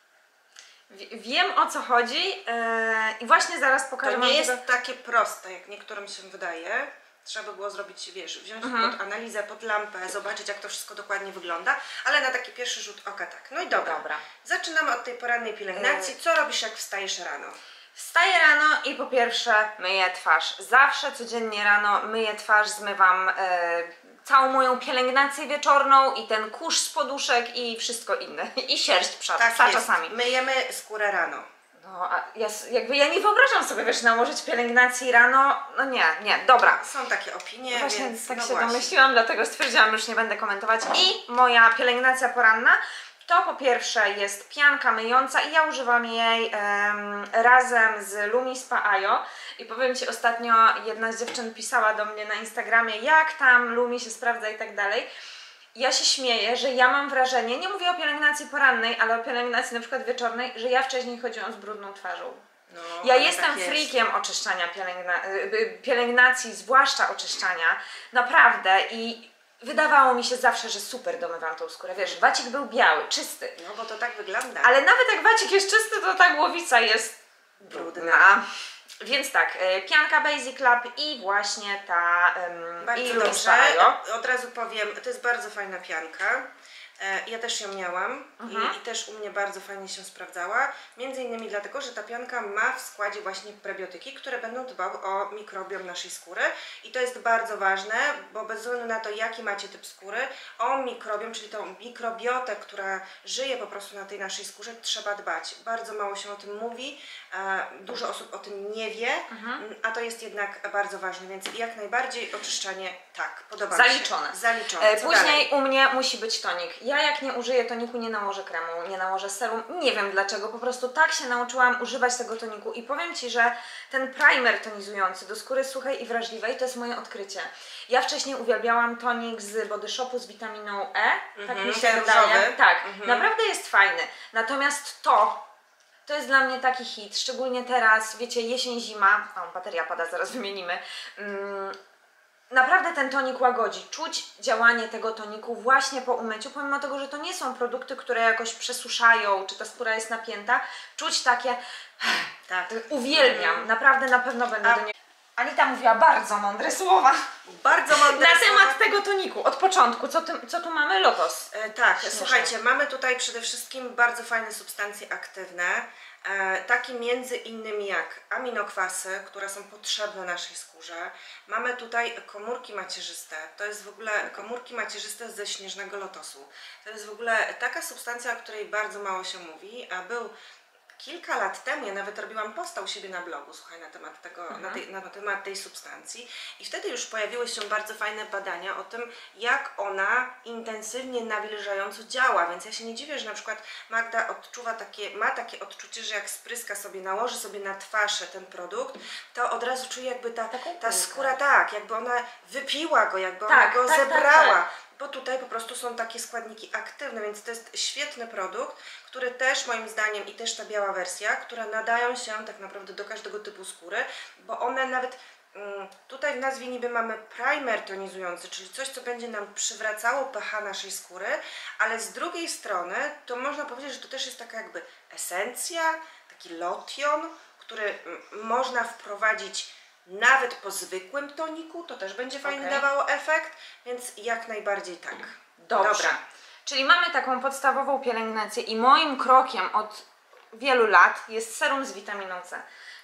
Wie- Wiem, o co chodzi yy, i właśnie zaraz pokażę To wam nie jest tego- takie proste, jak niektórym się wydaje. Trzeba by było zrobić, wiesz, wziąć Mhm. pod analizę, pod lampę, zobaczyć, jak to wszystko dokładnie wygląda, ale na taki pierwszy rzut oka tak. No i dobra. Dobra. Zaczynamy od tej porannej pielęgnacji. Co robisz, jak wstajesz rano? Wstaję rano i po pierwsze myję twarz. Zawsze codziennie rano myję twarz, zmywam e, całą moją pielęgnację wieczorną i ten kurz z poduszek i wszystko inne. I sierść psa, Tak psa jest. czasami. Myjemy skórę rano. No, a ja, s- jakby ja nie wyobrażam sobie, wiesz, nałożyć pielęgnacji rano. No nie, nie, dobra. Są takie opinie, Właśnie więc tak no się właśnie. domyśliłam, dlatego stwierdziłam, już nie będę komentować. I moja pielęgnacja poranna to po pierwsze jest pianka myjąca i ja używam jej em, razem z Lumi Spa Ajo. I powiem Ci, ostatnio jedna z dziewczyn pisała do mnie na Instagramie, jak tam Lumi się sprawdza i tak dalej. Ja się śmieję, że ja mam wrażenie, nie mówię o pielęgnacji porannej, ale o pielęgnacji na przykład wieczornej, że ja wcześniej chodziłam z brudną twarzą. No, Ja ale jestem tak jest. freakiem oczyszczania pielęgna y, y, pielęgnacji, zwłaszcza oczyszczania, naprawdę i wydawało mi się zawsze, że super domywam tą skórę, wiesz, wacik był biały, czysty, No bo to tak wygląda. ale nawet jak wacik jest czysty, to ta głowica jest Brudna. brudna. Więc tak, y, pianka Basic Lab i właśnie ta um, Bardzo i Lumi dobrze. Spa Ajo. Od razu powiem, to jest bardzo fajna pianka. E, Ja też ją miałam Mhm. i, i też u mnie bardzo fajnie się sprawdzała. Między innymi dlatego, że ta pianka ma w składzie właśnie prebiotyki, które będą dbały o mikrobiom naszej skóry. I to jest bardzo ważne, bo bez względu na to, jaki macie typ skóry, o mikrobiom, czyli tą mikrobiotę, która żyje po prostu na tej naszej skórze, trzeba dbać. Bardzo mało się o tym mówi, e, dużo osób o tym nie wie, Mhm. a to jest jednak bardzo ważne, więc jak najbardziej oczyszczanie, tak, podoba Zaliczone. mi się. Zaliczone. E, Co Później dalej? u mnie musi być tonik. Ja jak nie użyję toniku, nie nałożę kremu, nie nałożę serum. Nie wiem dlaczego, po prostu tak się nauczyłam używać tego toniku i powiem Ci, że ten primer tonizujący do skóry suchej i wrażliwej to jest moje odkrycie. Ja wcześniej uwielbiałam tonik z Body Shopu z witaminą E, tak Mhm, mi się ten wydaje. różowy. Tak, Mhm. naprawdę jest fajny. Natomiast to To jest dla mnie taki hit, szczególnie teraz, wiecie, jesień, zima, o, bateria pada, zaraz wymienimy. Mm, naprawdę ten tonik łagodzi. Czuć działanie tego toniku właśnie po umyciu, pomimo tego, że to nie są produkty, które jakoś przesuszają, czy ta skóra jest napięta. Czuć takie, Tak. uwielbiam, Mhm. naprawdę na pewno będę A- do niego. Anita mówiła bardzo mądre słowa Bardzo mądre na słowa. temat tego toniku. Od początku, co, ty, co tu mamy? Lotos. E, tak, Śmieszne. słuchajcie, mamy tutaj przede wszystkim bardzo fajne substancje aktywne, e, takie między innymi jak aminokwasy, które są potrzebne naszej skórze. Mamy tutaj komórki macierzyste, to jest w ogóle komórki macierzyste ze śnieżnego lotosu. To jest w ogóle taka substancja, o której bardzo mało się mówi, a był kilka lat temu, ja nawet robiłam posta u siebie na blogu, słuchaj, na temat tego, Mhm. na, tej, na temat tej substancji i wtedy już pojawiły się bardzo fajne badania o tym, jak ona intensywnie nawilżająco działa, więc ja się nie dziwię, że na przykład Magda odczuwa takie, ma takie odczucie, że jak spryska sobie, nałoży sobie na twarz ten produkt, to od razu czuje jakby ta, Taką ta kulkę. skóra, tak, jakby ona wypiła go, jakby Tak, ona go tak, tak, zebrała. tak. Bo tutaj po prostu są takie składniki aktywne, więc to jest świetny produkt, który też moim zdaniem i też ta biała wersja, które nadają się tak naprawdę do każdego typu skóry, bo one nawet mm, tutaj w nazwie niby mamy primer tonizujący, czyli coś, co będzie nam przywracało pH naszej skóry, ale z drugiej strony to można powiedzieć, że to też jest taka jakby esencja, taki lotion, który mm, można wprowadzić nawet po zwykłym toniku, to też będzie fajnie Okej. dawało efekt, więc jak najbardziej tak. Dobrze. Dobra. Czyli mamy taką podstawową pielęgnację i moim krokiem od wielu lat jest serum z witaminą C.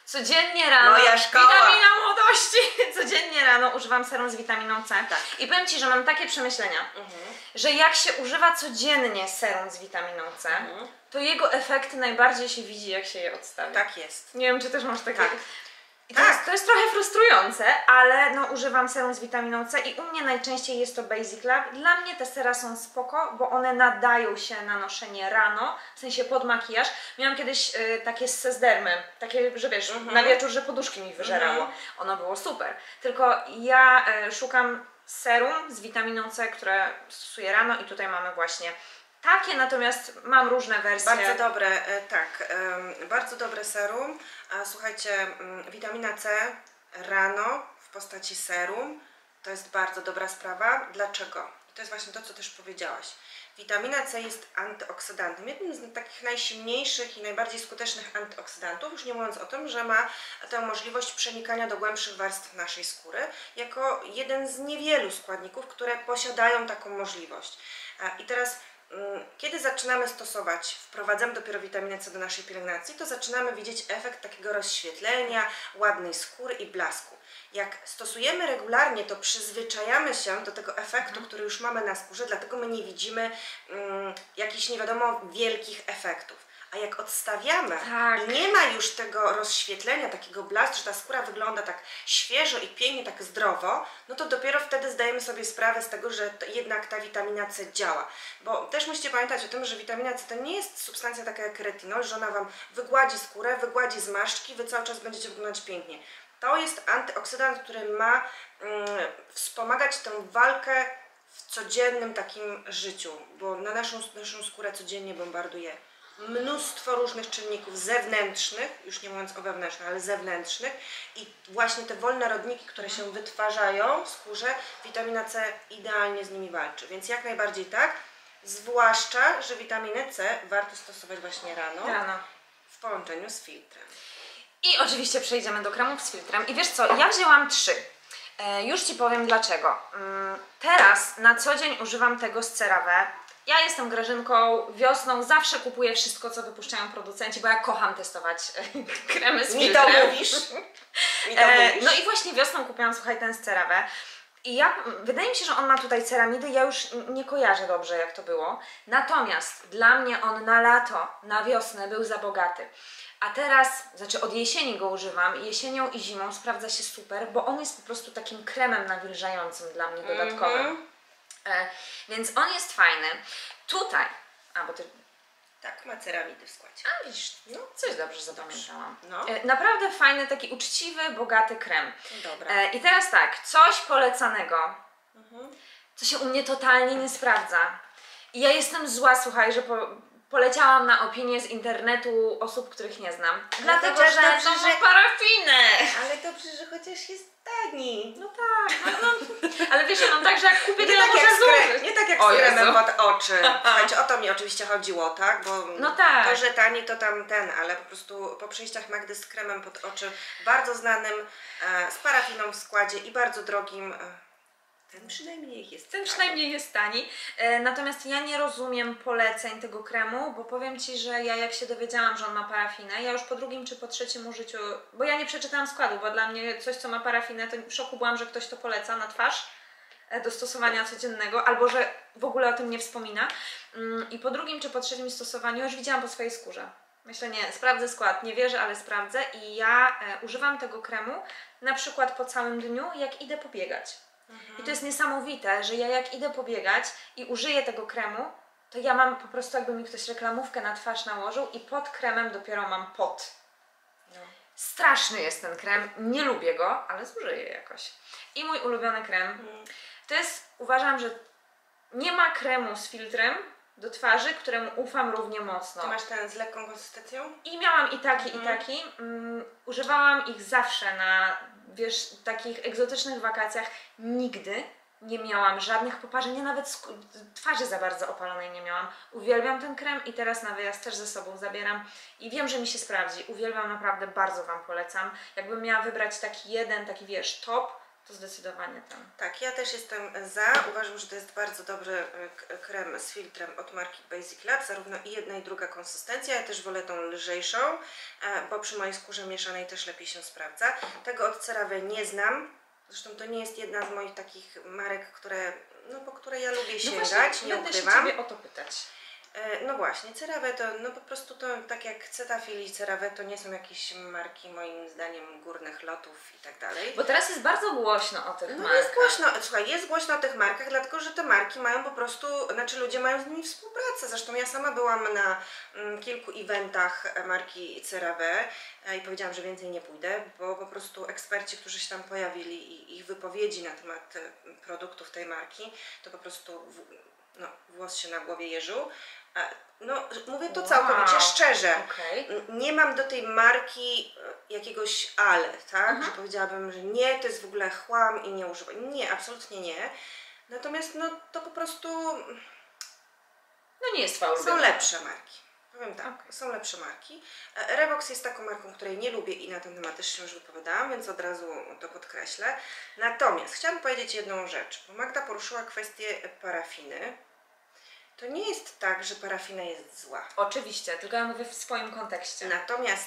Codziennie rano, Moja szkoła. witamina młodości, codziennie rano używam serum z witaminą C. Tak. I powiem Ci, że mam takie przemyślenia, Mhm. że jak się używa codziennie serum z witaminą C, Mhm. to jego efekty najbardziej się widzi, jak się je odstawia. Tak jest. Nie wiem, czy też masz takie... Tak. I to, Tak. jest, to jest trochę frustrujące, ale no używam serum z witaminą C i u mnie najczęściej jest to Basic Lab. Dla mnie te sera są spoko, bo one nadają się na noszenie rano, w sensie pod makijaż. Miałam kiedyś y, takie z Sesdermy, takie, że wiesz, Mhm. na wieczór, że poduszki mi wyżerało. Mhm. Ono było super. Tylko ja y, szukam serum z witaminą C, które stosuję rano i tutaj mamy właśnie takie, natomiast mam różne wersje. Bardzo dobre, e, tak, em, bardzo dobre serum. A słuchajcie, mm, witamina C rano w postaci serum to jest bardzo dobra sprawa. Dlaczego? I to jest właśnie to, co też powiedziałaś. Witamina C jest antyoksydantem, jednym z takich najsilniejszych i najbardziej skutecznych antyoksydantów, już nie mówiąc o tym, że ma tę możliwość przenikania do głębszych warstw naszej skóry, jako jeden z niewielu składników, które posiadają taką możliwość. A, I teraz kiedy zaczynamy stosować, wprowadzamy dopiero witaminę C do naszej pielęgnacji, to zaczynamy widzieć efekt takiego rozświetlenia, ładnej skóry i blasku. Jak stosujemy regularnie, to przyzwyczajamy się do tego efektu, mhm. który już mamy na skórze, dlatego my nie widzimy um, jakichś nie wiadomo wielkich efektów. A jak odstawiamy tak. i nie ma już tego rozświetlenia, takiego blasku, że ta skóra wygląda tak świeżo i pięknie, tak zdrowo, no to dopiero wtedy zdajemy sobie sprawę z tego, że to jednak ta witamina C działa. Bo też musicie pamiętać o tym, że witamina C to nie jest substancja taka jak retinol, że ona Wam wygładzi skórę, wygładzi zmarszczki, Wy cały czas będziecie wyglądać pięknie. To jest antyoksydant, który ma um, wspomagać tę walkę w codziennym takim życiu, bo na naszą, naszą skórę codziennie bombarduje mnóstwo różnych czynników zewnętrznych, już nie mówiąc o wewnętrznych, ale zewnętrznych, i właśnie te wolne rodniki, które się wytwarzają w skórze, witamina C idealnie z nimi walczy, więc jak najbardziej tak, zwłaszcza, że witaminę C warto stosować właśnie rano, Rano. w połączeniu z filtrem. I oczywiście przejdziemy do kremów z filtrem. I wiesz co, ja wzięłam trzy. E, już Ci powiem dlaczego. Mm, teraz na co dzień używam tego z CeraVe. Ja jestem Grażynką, wiosną zawsze kupuję wszystko, co wypuszczają producenci, bo ja kocham testować kremy z Mi filtrem. to mówisz? Mi to E, mówisz? no i właśnie wiosną kupiłam, słuchaj, ten z CeraVe. I ja, wydaje mi się, że on ma tutaj ceramidy, ja już nie kojarzę dobrze, jak to było. Natomiast dla mnie on na lato, na wiosnę był za bogaty. A teraz, znaczy od jesieni go używam, jesienią i zimą sprawdza się super, bo on jest po prostu takim kremem nawilżającym dla mnie dodatkowym. Mhm. E, więc on jest fajny. Tutaj, a bo ty... Tak, ma ceramidy w składzie. A widzisz, no coś dobrze zapamiętałam. No. E, naprawdę fajny, taki uczciwy, bogaty krem. Dobra. E, I teraz tak, coś polecanego, Mhm. co się u mnie totalnie nie sprawdza. I ja jestem zła, słuchaj, że po, poleciałam na opinie z internetu osób, których nie znam. Dlatego, chociaż że dobrze, to ma że- parafinę. Ale dobrze, że chociaż jest tani. No tak, no, no. Ale wiesz, ja mam tak, że jak kupię, to Nie ja tak, jak muszę z krem, zużyć. nie tak jak O z kremem Jezu. pod oczy. Słuchajcie, o to mi oczywiście chodziło, tak? Bo No tak. to, że tani to tam ten, ale po prostu po przyjściach Magdy z kremem pod oczy, bardzo znanym, e, z parafiną w składzie i bardzo drogim, e, ten przynajmniej jest Ten tani. przynajmniej jest tani. E, natomiast ja nie rozumiem poleceń tego kremu, bo powiem Ci, że ja jak się dowiedziałam, że on ma parafinę, ja już po drugim czy po trzecim użyciu, bo ja nie przeczytałam składu, bo dla mnie coś, co ma parafinę, to w szoku byłam, że ktoś to poleca na twarz e, do stosowania codziennego, albo że w ogóle o tym nie wspomina. Mm, I po drugim czy po trzecim stosowaniu już widziałam po swojej skórze. Myślę, nie, sprawdzę skład, nie wierzę, ale sprawdzę i ja e, używam tego kremu na przykład po całym dniu, jak idę pobiegać. I to jest niesamowite, że ja jak idę pobiegać i użyję tego kremu, to ja mam po prostu, jakby mi ktoś reklamówkę na twarz nałożył i pod kremem dopiero mam pot. No. Straszny jest ten krem, nie lubię go, ale zużyję jakoś. I mój ulubiony krem, Mm. to jest, uważam, że nie ma kremu z filtrem do twarzy, któremu ufam równie mocno. Ty masz ten z lekką konsystencją? I miałam i taki, Mhm. i taki. Mm, używałam ich zawsze na, wiesz, takich egzotycznych wakacjach. Nigdy nie miałam żadnych poparzeń, ja nawet sk- twarzy za bardzo opalonej nie miałam. Uwielbiam ten krem i teraz na wyjazd też ze sobą zabieram i wiem, że mi się sprawdzi. Uwielbiam, naprawdę bardzo Wam polecam. Jakbym miała wybrać taki jeden, taki wiesz, top, to zdecydowanie tam. Tak, ja też jestem za. Uważam, że to jest bardzo dobry e, k- krem z filtrem od marki Basic Lab, zarówno i jedna i druga konsystencja. Ja też wolę tą lżejszą, e, bo przy mojej skórze mieszanej też lepiej się sprawdza. Tego od CeraVe nie znam. Zresztą to nie jest jedna z moich takich marek, które, no, po które ja lubię sięgać, no właśnie, nie będę ukrywam. się Ciebie o to pytać. E, No właśnie, CeraVe to no po prostu to tak jak Cetaphil i CeraVe to nie są jakieś marki moim zdaniem górnych lotów i tak dalej. Bo teraz jest bardzo głośno o tych No markach. jest głośno, słuchaj, jest głośno o tych markach, dlatego że te marki mają po prostu, znaczy ludzie mają z nimi współpracę. Zresztą ja sama byłam na mm, kilku eventach marki CeraVe e, i powiedziałam, że więcej nie pójdę, bo po prostu eksperci, którzy się tam pojawili i ich wypowiedzi na temat e, produktów tej marki, to po prostu w, no, włos się na głowie jeżył. E, No, mówię to Wow. całkowicie szczerze. Okej. Nie mam do tej marki e, jakiegoś ale, tak? Mhm. Że powiedziałabym, że nie, to jest w ogóle chłam i nie używam. Nie, absolutnie nie. Natomiast no to po prostu No nie jest twoja są ulubiona. lepsze marki. Powiem tak, Okej. są lepsze marki. E, Revox jest taką marką, której nie lubię i na ten temat też się już wypowiadałam, więc od razu to podkreślę. Natomiast chciałam powiedzieć jedną rzecz, bo Magda poruszyła kwestię parafiny. To nie jest tak, że parafina jest zła. Oczywiście, tylko ja mówię w swoim kontekście. Natomiast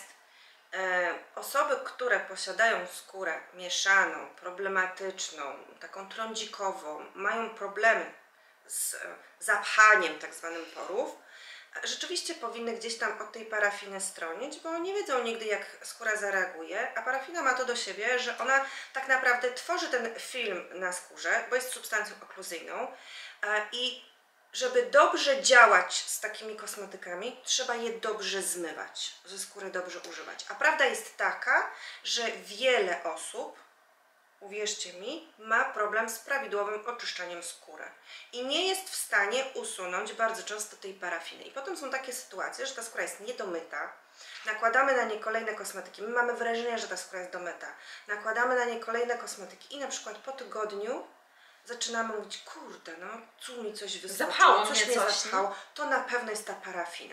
e, osoby, które posiadają skórę mieszaną, problematyczną, taką trądzikową, mają problemy z e, zapchaniem tak zwanym porów, e, rzeczywiście powinny gdzieś tam od tej parafiny stronić, bo nie wiedzą nigdy, jak skóra zareaguje, a parafina ma to do siebie, że ona tak naprawdę tworzy ten film na skórze, bo jest substancją okluzyjną e, i żeby dobrze działać z takimi kosmetykami, trzeba je dobrze zmywać, ze skóry dobrze używać. A prawda jest taka, że wiele osób, uwierzcie mi, ma problem z prawidłowym oczyszczaniem skóry i nie jest w stanie usunąć bardzo często tej parafiny. I potem są takie sytuacje, że ta skóra jest niedomyta, nakładamy na nie kolejne kosmetyki, my mamy wrażenie, że ta skóra jest domyta, nakładamy na nie kolejne kosmetyki i na przykład po tygodniu zaczynamy mówić, kurde, no tu mi coś wyskoczyło, Zapchało coś mnie mnie coś, zapchało, to na pewno jest ta parafina.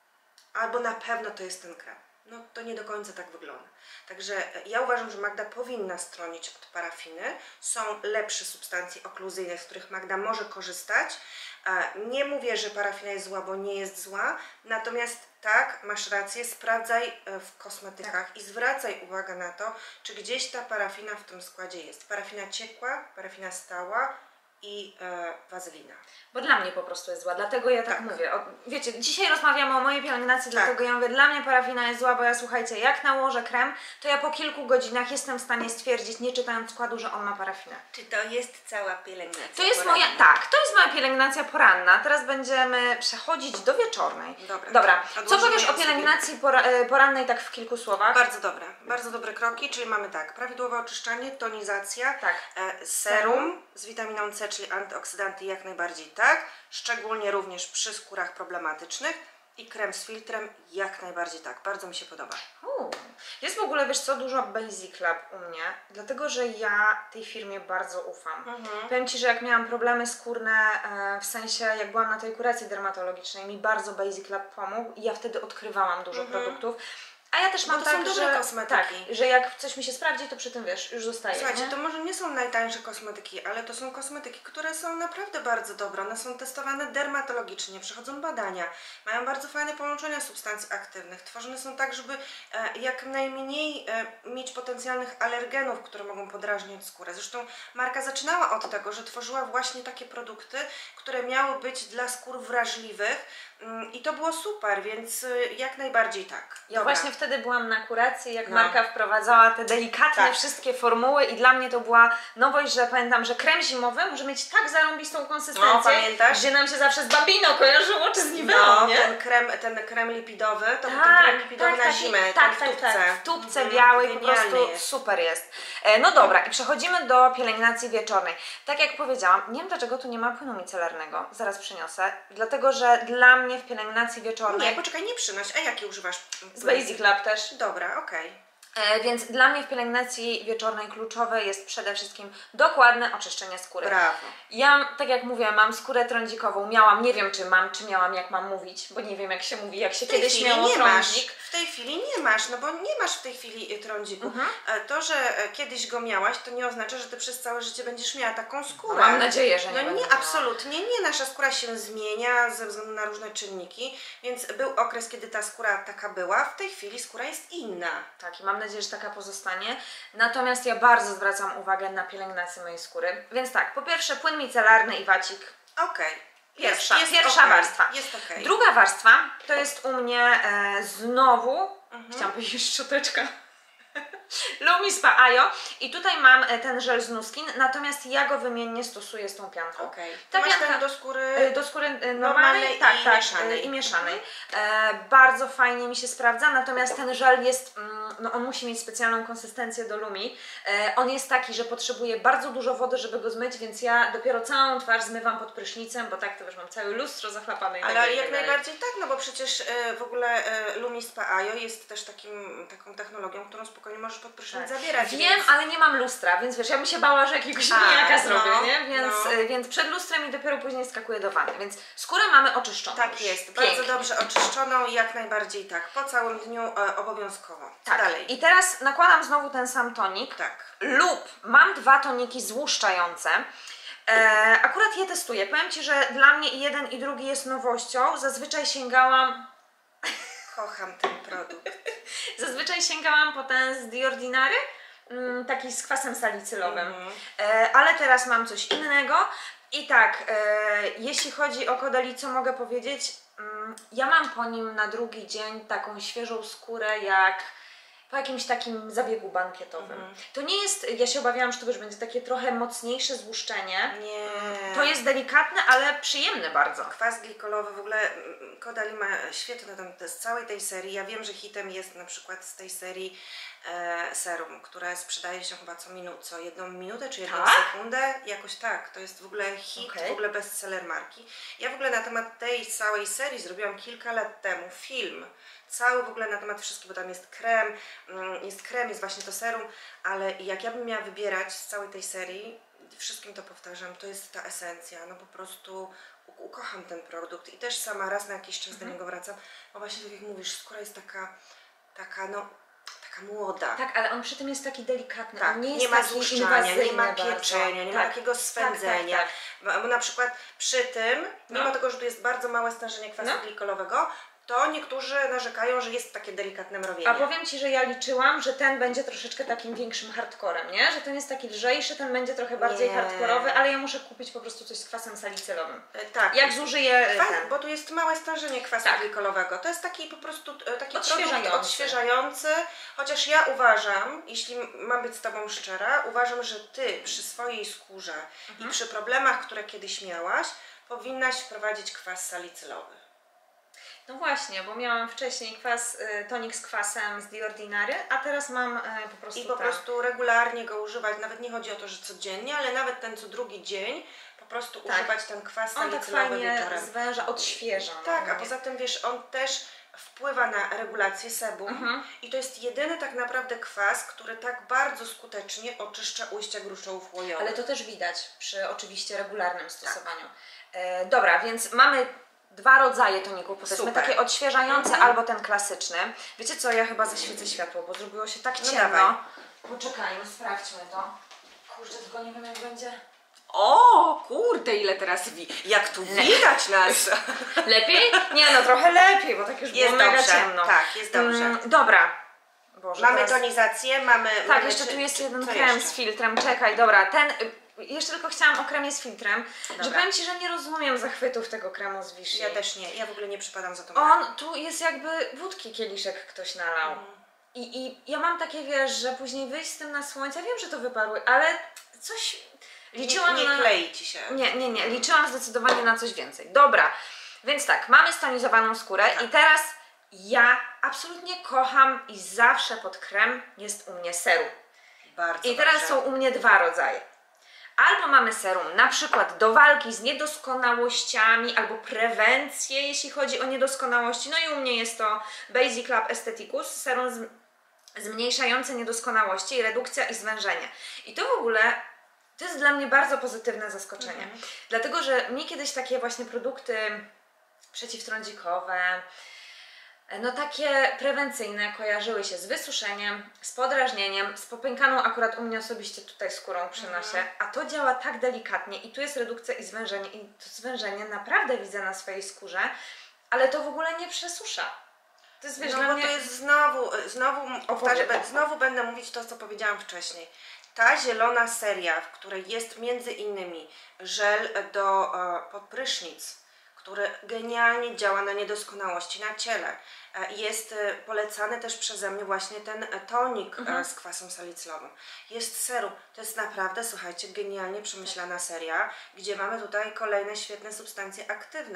Albo na pewno to jest ten krem. No to nie do końca tak wygląda. Także e, ja uważam, że Magda powinna stronić od parafiny. Są lepsze substancje okluzyjne, z których Magda może korzystać. E, Nie mówię, że parafina jest zła, bo nie jest zła. Natomiast tak, masz rację, sprawdzaj e, w kosmetykach i zwracaj uwagę na to, czy gdzieś ta parafina w tym składzie jest. Parafina ciekła, parafina stała i e, wazelina. Bo dla mnie po prostu jest zła, dlatego ja tak, Tak. mówię. O, wiecie, dzisiaj rozmawiamy o mojej pielęgnacji, Tak. dlatego ja mówię, dla mnie parafina jest zła, bo ja słuchajcie, jak nałożę krem, to ja po kilku godzinach jestem w stanie stwierdzić, nie czytając składu, że on ma parafinę. Czy to jest cała pielęgnacja? To jest moja, tak, to jest moja pielęgnacja poranna. Teraz będziemy przechodzić do wieczornej. Dobra. Dobra. Co Odłożymy powiesz ją o sobie. pielęgnacji pora, e, porannej tak w kilku słowach? Bardzo dobre, bardzo dobre kroki, czyli mamy tak, prawidłowe oczyszczanie, tonizacja, Tak. e, serum z witaminą C, czyli antyoksydanty jak najbardziej tak, szczególnie również przy skórach problematycznych i krem z filtrem jak najbardziej tak, bardzo mi się podoba. U, Jest w ogóle, wiesz co, dużo Basic Lab u mnie, dlatego że ja tej firmie bardzo ufam. Mhm. Powiem Ci, że jak miałam problemy skórne, e, w sensie jak byłam na tej kuracji dermatologicznej, mi bardzo Basic Lab pomógł i ja wtedy odkrywałam dużo Mhm. produktów. A ja też Bo mam to są tak, dobre że, kosmetyki. tak, że jak coś mi się sprawdzi, to przy tym wiesz, już zostaje. Słuchajcie, nie? to może nie są najtańsze kosmetyki, ale to są kosmetyki, które są naprawdę bardzo dobre. One są testowane dermatologicznie, przechodzą badania, mają bardzo fajne połączenia substancji aktywnych. Tworzone są tak, żeby e, jak najmniej e, mieć potencjalnych alergenów, które mogą podrażniać skórę. Zresztą marka zaczynała od tego, że tworzyła właśnie takie produkty, które miały być dla skór wrażliwych mm, i to było super, więc y, jak najbardziej tak. Ja Dobra. właśnie wtedy byłam na kuracji, jak No. marka wprowadzała te delikatne Tak. wszystkie formuły i dla mnie to była nowość, że pamiętam, że krem zimowy może mieć tak zarąbistą konsystencję, No, pamiętasz? gdzie nam się zawsze z Bambino kojarzyło, czy z Niveą, No, nie? ten krem, ten krem lipidowy, to był ten Tak, krem lipidowy na taki- zimę, tak, ten w tak, tubce. tak, w tubce Mhm, białej, po genialny prostu jest. super jest. E, no dobra, i przechodzimy do pielęgnacji wieczornej. Tak jak powiedziałam, nie wiem dlaczego tu nie ma płynu micelarnego, zaraz przyniosę, dlatego że dla mnie w pielęgnacji wieczornej, Nie, poczekaj, nie przynoś. A jaki używasz? z Basic Lab też, Dobra, okej. E, więc dla mnie w pielęgnacji wieczornej kluczowe jest przede wszystkim dokładne oczyszczenie skóry. Brawo. Ja, tak jak mówię, mam skórę trądzikową. Miałam, nie wiem czy mam, czy miałam, jak mam mówić, bo nie wiem jak się mówi, jak się W tej kiedyś chwili miało nie masz. trądzik. W w tej chwili nie masz, no bo nie masz w tej chwili trądziku. Mhm. To, że kiedyś go miałaś, to nie oznacza, że ty przez całe życie będziesz miała taką skórę. No, mam nadzieję, że nie No będę nie, miała. absolutnie nie. Nasza skóra się zmienia ze względu na różne czynniki, więc był okres, kiedy ta skóra taka była, w tej chwili skóra jest inna. Tak, i mam nadzieję, że taka pozostanie. Natomiast ja bardzo zwracam uwagę na pielęgnację mojej skóry. Więc tak, po pierwsze płyn micelarny i wacik. Okej. Pierwsza, jest pierwsza okej, warstwa. Jest okej. Druga warstwa to jest u mnie e, znowu, Mhm. chciałam powiedzieć szczoteczka, Lumi Spa Ajo i tutaj mam e, ten żel z Nuskin, natomiast ja go wymiennie stosuję z tą pianką. Okej. Ta Masz pianka ten do skóry... e, do skóry e, normalnej, normalnej tak, i tak, mieszanej. e, i mieszanej. E, bardzo fajnie mi się sprawdza, natomiast ten żel jest, mm, no on musi mieć specjalną konsystencję do Lumi. E, on jest taki, że potrzebuje bardzo dużo wody, żeby go zmyć, więc ja dopiero całą twarz zmywam pod prysznicem, bo tak to już mam całe lustro zachlapane i tak Ale dalej, i jak tak dalej. najbardziej tak, no bo przecież e, w ogóle e, Lumi Spa Ajo jest też takim, taką technologią, którą spokojnie możesz pod prysznic Tak. zabierać. Wiem, więc... ale nie mam lustra, więc wiesz, ja bym się bała, że jakiegoś A, mijaka no, zrobię, nie? Więc, no. y, więc przed lustrem i dopiero później skakuję do wanny. Więc skórę mamy oczyszczoną. Tak już. jest, Pięknie. bardzo dobrze oczyszczoną i jak najbardziej tak, po całym dniu e, obowiązkowo. Co Tak. dalej? I teraz nakładam znowu ten sam tonik. Tak. Lub mam dwa toniki złuszczające. E, akurat je testuję. Powiem Ci, że dla mnie i jeden i drugi jest nowością. Zazwyczaj sięgałam Kocham ten produkt. Zazwyczaj sięgałam po ten z The Ordinary, mm, taki z kwasem salicylowym. Mhm. E, ale teraz mam coś innego. I tak, e, jeśli chodzi o Caudalie, co mogę powiedzieć? Mm, ja mam po nim na drugi dzień taką świeżą skórę jak po jakimś takim zabiegu bankietowym. Mhm. To nie jest, ja się obawiałam, że to już będzie takie trochę mocniejsze złuszczenie. Nie. To jest delikatne, ale przyjemne bardzo. Kwas glikolowy, w ogóle mm, Caudalie ma świetne tam z całej tej serii. Ja wiem, że hitem jest na przykład z tej serii e, serum, które sprzedaje się chyba co minutę, co jedną minutę czy jedną Tak? sekundę. Jakoś tak, to jest w ogóle hit, Okej. w ogóle bestseller marki. Ja w ogóle na temat tej całej serii zrobiłam kilka lat temu film. Cały w ogóle na temat wszystkiego, bo tam jest krem, mm, jest krem, jest właśnie to serum, ale jak ja bym miała wybierać z całej tej serii, wszystkim to powtarzam, to jest ta esencja, no po prostu u- ukocham ten produkt i też sama raz na jakiś czas do niego wracam, bo właśnie tak jak mówisz, skóra jest taka, taka no, taka młoda. Tak, ale on przy tym jest taki delikatny. Tak, on nie, nie, jest ma taki złuszczania, nie inwazyjny ma bardzo. pieczenia, nie ma Tak. takiego swędzenia. Tak, tak, Bo, bo na przykład przy tym, No. mimo tego, że tu jest bardzo małe stężenie kwasu No. glikolowego, to niektórzy narzekają, że jest takie delikatne mrowienie. A powiem Ci, że ja liczyłam, że ten będzie troszeczkę takim większym hardcorem, nie? Że ten jest taki lżejszy, ten będzie trochę bardziej Nie. hardkorowy, ale ja muszę kupić po prostu coś z kwasem salicylowym. E, Tak. Jak zużyję e, Kwas, ten. bo tu jest małe stężenie kwasu Tak. glikolowego. To jest taki po prostu e, taki Odświeżający. produkt odświeżający, chociaż ja uważam, jeśli mam być z Tobą szczera, uważam, że Ty przy swojej skórze Mhm. i przy problemach, które kiedyś miałaś, powinnaś wprowadzić kwas salicylowy. No właśnie, bo miałam wcześniej kwas, y, tonik z kwasem z The Ordinary, a teraz mam y, po prostu I po ten. prostu regularnie go używać, nawet nie chodzi o to, że codziennie, ale nawet ten co drugi dzień, po prostu Tak. używać ten kwas On tak salicylowy fajnie wieczorem. zwęża, odświeża. no, Tak, a mnie. poza tym wiesz, on też wpływa na regulację sebum Mhm. i to jest jedyny tak naprawdę kwas, który tak bardzo skutecznie oczyszcza ujścia gruczołów łojowych. Ale to też widać przy oczywiście regularnym stosowaniu. E, dobra, więc mamy dwa rodzaje toników, powiedzmy, Super. takie odświeżające Mhm. albo ten klasyczny. Wiecie co, ja chyba zaświecę światło, bo zrobiło się tak No ciemno. dawaj. Poczekajmy, sprawdźmy to. Kurczę, tylko nie wiem jak będzie. O, kurde, ile teraz wi... Jak tu widać nas! Lepiej? Nie no, trochę lepiej, bo tak już Jest było mega dobrze, ciemno. tak, jest dobrze. Mm, dobra. Boże, Mamy teraz... tonizację, mamy... Tak, mamy jeszcze czy- tu jest jeden co krem jeszcze? z filtrem. Czekaj, dobra, ten... y, Jeszcze tylko chciałam o kremie z filtrem, Dobra. że powiem Ci, że nie rozumiem zachwytów tego kremu z Vichy. Ja też nie, ja w ogóle nie przypadam za tą On, tu jest jakby wódki kieliszek ktoś nalał. Mhm. I, I ja mam takie, wiesz, że później wyjść z tym na słońce, ja wiem, że to wyparły, ale coś... Liczyłam nie, nie na... klei ci się. Nie, nie, nie. Liczyłam zdecydowanie na coś więcej. Dobra, więc tak, mamy stonizowaną skórę Tak. i teraz ja absolutnie kocham i zawsze pod krem jest u mnie serum. Bardzo I teraz dobrze. są u mnie dwa rodzaje. Albo mamy serum na przykład do walki z niedoskonałościami, albo prewencję, jeśli chodzi o niedoskonałości. No i u mnie jest to Basic Lab Aestheticus, serum z, zmniejszające niedoskonałości, i redukcja i zwężenie. I to w ogóle to jest dla mnie bardzo pozytywne zaskoczenie. Mhm. Dlatego, że mi kiedyś takie właśnie produkty przeciwtrądzikowe, no takie prewencyjne, kojarzyły się z wysuszeniem, z podrażnieniem, z popękaną akurat u mnie osobiście tutaj skórą przy nosie, a to działa tak delikatnie i tu jest redukcja i zwężenie i to zwężenie naprawdę widzę na swojej skórze, ale to w ogóle nie przesusza. To jest, wiesz, No dla bo mnie... to jest znowu, znowu powtarzam, Opowiedz. znowu będę mówić to, co powiedziałam wcześniej. Ta zielona seria, w której jest między innymi żel do e, pod prysznic, który genialnie działa na niedoskonałości na ciele. E, Jest e, polecany też przeze mnie właśnie ten e, tonik e, z kwasem salicylowym. Jest serum. To jest naprawdę, słuchajcie, genialnie przemyślana seria, gdzie mamy tutaj kolejne świetne substancje aktywne.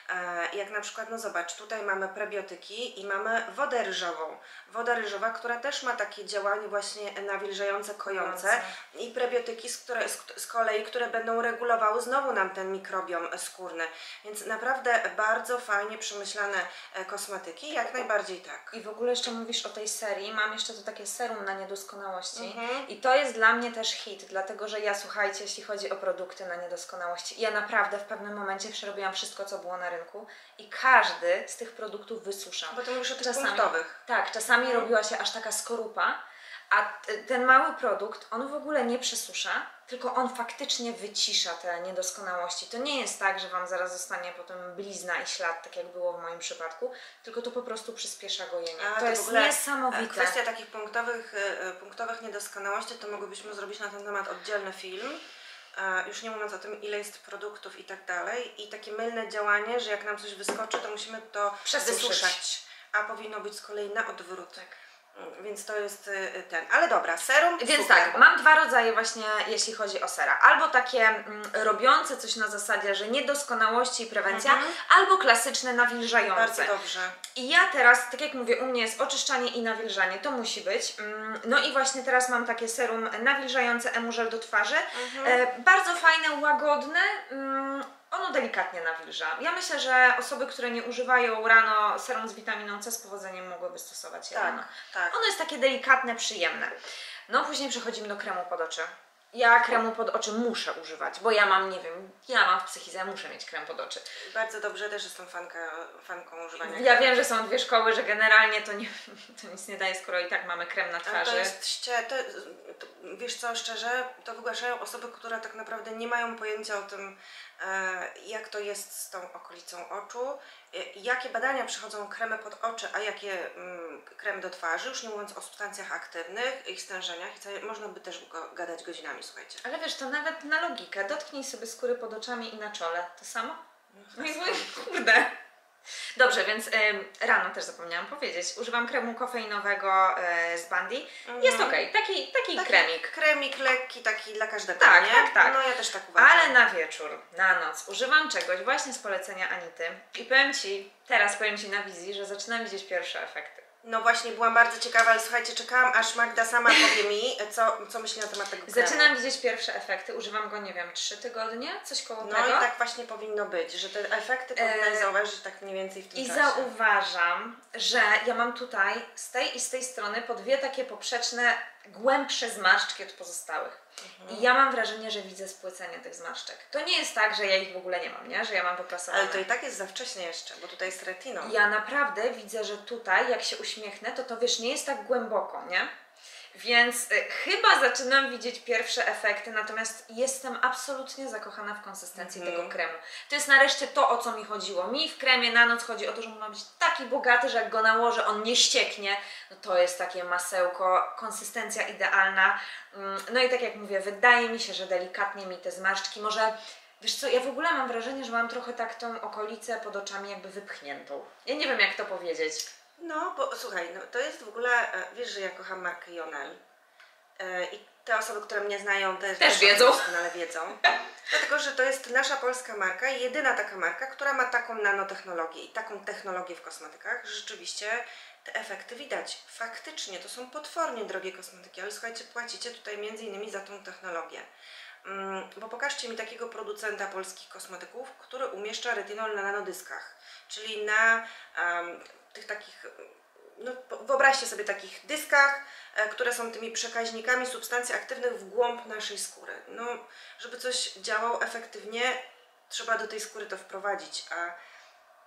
E, Jak na przykład, no zobacz, tutaj mamy prebiotyki i mamy wodę ryżową. Woda ryżowa, która też ma takie działanie właśnie nawilżające, kojące i prebiotyki z, które, z, z kolei, które będą regulowały znowu nam ten mikrobiom skórny. Więc naprawdę bardzo fajnie przemyślane e, kosmetyki, jak najbardziej tak. I w ogóle jeszcze mówisz o tej serii, mam jeszcze to takie serum na niedoskonałości Mhm. i to jest dla mnie też hit, dlatego że ja, słuchajcie, jeśli chodzi o produkty na niedoskonałości, ja naprawdę w pewnym momencie przerobiłam wszystko, co było na rynku i każdy z tych produktów wysuszam. Bo to mówisz o tych Czasami- punktowych. Tak, czasami robiła się aż taka skorupa, a t- ten mały produkt, on w ogóle nie przesusza, tylko on faktycznie wycisza te niedoskonałości. To nie jest tak, że Wam zaraz zostanie potem blizna i ślad, tak jak było w moim przypadku, tylko to po prostu przyspiesza gojenie. A, to, to w jest ogóle, niesamowite. Kwestia takich punktowych, e, punktowych niedoskonałości, to mogłybyśmy zrobić na ten temat oddzielny film. E, Już nie mówiąc o tym, ile jest produktów i tak dalej. I takie mylne działanie, że jak nam coś wyskoczy, to musimy to Przesuszyć. wysuszać. A powinno być z kolei na odwrót. Mm, Więc to jest e, ten. Ale dobra, serum. Więc super. tak, mam dwa rodzaje właśnie, jeśli chodzi o sera. Albo takie mm, robiące coś na zasadzie, że niedoskonałości i prewencja, Mhm. albo klasyczne nawilżające. Bardzo dobrze. I ja teraz, tak jak mówię, u mnie jest oczyszczanie i nawilżanie, to musi być. Mm, No i właśnie teraz mam takie serum nawilżające Emulgel do twarzy. Mhm. E, bardzo fajne, łagodne. Mm, ono delikatnie nawilża. Ja myślę, że osoby, które nie używają rano serum z witaminą C, z powodzeniem mogłyby stosować je Tak, rano. tak. Ono jest takie delikatne, przyjemne. No później przechodzimy do kremu pod oczy. Ja kremu pod oczy muszę używać, bo ja mam, nie wiem, ja mam w psychice, muszę mieć krem pod oczy. Bardzo dobrze, też jestem fanka, fanką używania. Ja wiem, że są dwie szkoły, że generalnie to, nie, to nic nie daje, skoro i tak mamy krem na Ale twarzy. to jest ście, to, to, wiesz co, szczerze, to wygłaszają osoby, które tak naprawdę nie mają pojęcia o tym, e, jak to jest z tą okolicą oczu, e, jakie badania przychodzą kremy pod oczy, a jakie mm, kremy do twarzy, już nie mówiąc o substancjach aktywnych, ich stężeniach i co, można by też go, gadać godzinami, słuchajcie. Ale wiesz, to nawet na logikę. Dotknij sobie skóry pod oczami i na czole. To samo? No i mówię, kurde. Dobrze, więc ym, rano też zapomniałam powiedzieć. Używam kremu kofeinowego y, z Bandy. Jest Mhm. okej, taki, taki, Taki kremik. Kremik lekki, taki dla każdego, Tak, nie? tak, tak. No ja też tak uważam. Ale na wieczór, na noc używam czegoś właśnie z polecenia Anity. I powiem Ci, teraz powiem Ci na wizji, że zaczynam widzieć pierwsze efekty. No właśnie, byłam bardzo ciekawa, ale słuchajcie, czekałam, aż Magda sama powie mi, co, co myśli na temat tego kremu. Zaczynam widzieć pierwsze efekty. Używam go, nie wiem, trzy tygodnie, coś koło No tego. i tak właśnie powinno być, że te efekty powinnaś E, zauważyć tak mniej więcej w tym I czasie. zauważam, że ja mam tutaj z tej i z tej strony po dwie takie poprzeczne, głębsze zmarszczki od pozostałych. Mhm. I ja mam wrażenie, że widzę spłycenie tych zmarszczek. To nie jest tak, że ja ich w ogóle nie mam, nie? Że ja mam wyprasowane. Ale to i tak jest za wcześnie jeszcze, bo tutaj jest retiną. Ja naprawdę widzę, że tutaj, jak się uśmiechnę, to to wiesz, nie jest tak głęboko, nie? Więc y, chyba zaczynam widzieć pierwsze efekty, natomiast jestem absolutnie zakochana w konsystencji Mhm. tego kremu. To jest nareszcie to, o co mi chodziło. Mi w kremie na noc chodzi o to, że on ma być taki bogaty, że jak go nałożę, on nie ścieknie. No to jest takie masełko, konsystencja idealna. Mm, No i tak jak mówię, wydaje mi się, że delikatnie mi te zmarszczki, może... Wiesz co, ja w ogóle mam wrażenie, że mam trochę tak tą okolicę pod oczami jakby wypchniętą. Ja nie wiem, jak to powiedzieć. No, bo słuchaj, no, to jest w ogóle, e, wiesz, że ja kocham markę Jonel. E, I te osoby, które mnie znają, też, Też o tym wiedzą. doskonale wiedzą. Dlatego, że to jest nasza polska marka i jedyna taka marka, która ma taką nanotechnologię i taką technologię w kosmetykach, że rzeczywiście te efekty widać. Faktycznie, to są potwornie drogie kosmetyki, ale słuchajcie, płacicie tutaj między innymi za tą technologię. Mm, bo pokażcie mi takiego producenta polskich kosmetyków, który umieszcza retinol na nanodyskach, czyli na um, tych takich, no wyobraźcie sobie takich dyskach, e, które są tymi przekaźnikami substancji aktywnych w głąb naszej skóry. No, żeby coś działało efektywnie, trzeba do tej skóry to wprowadzić, a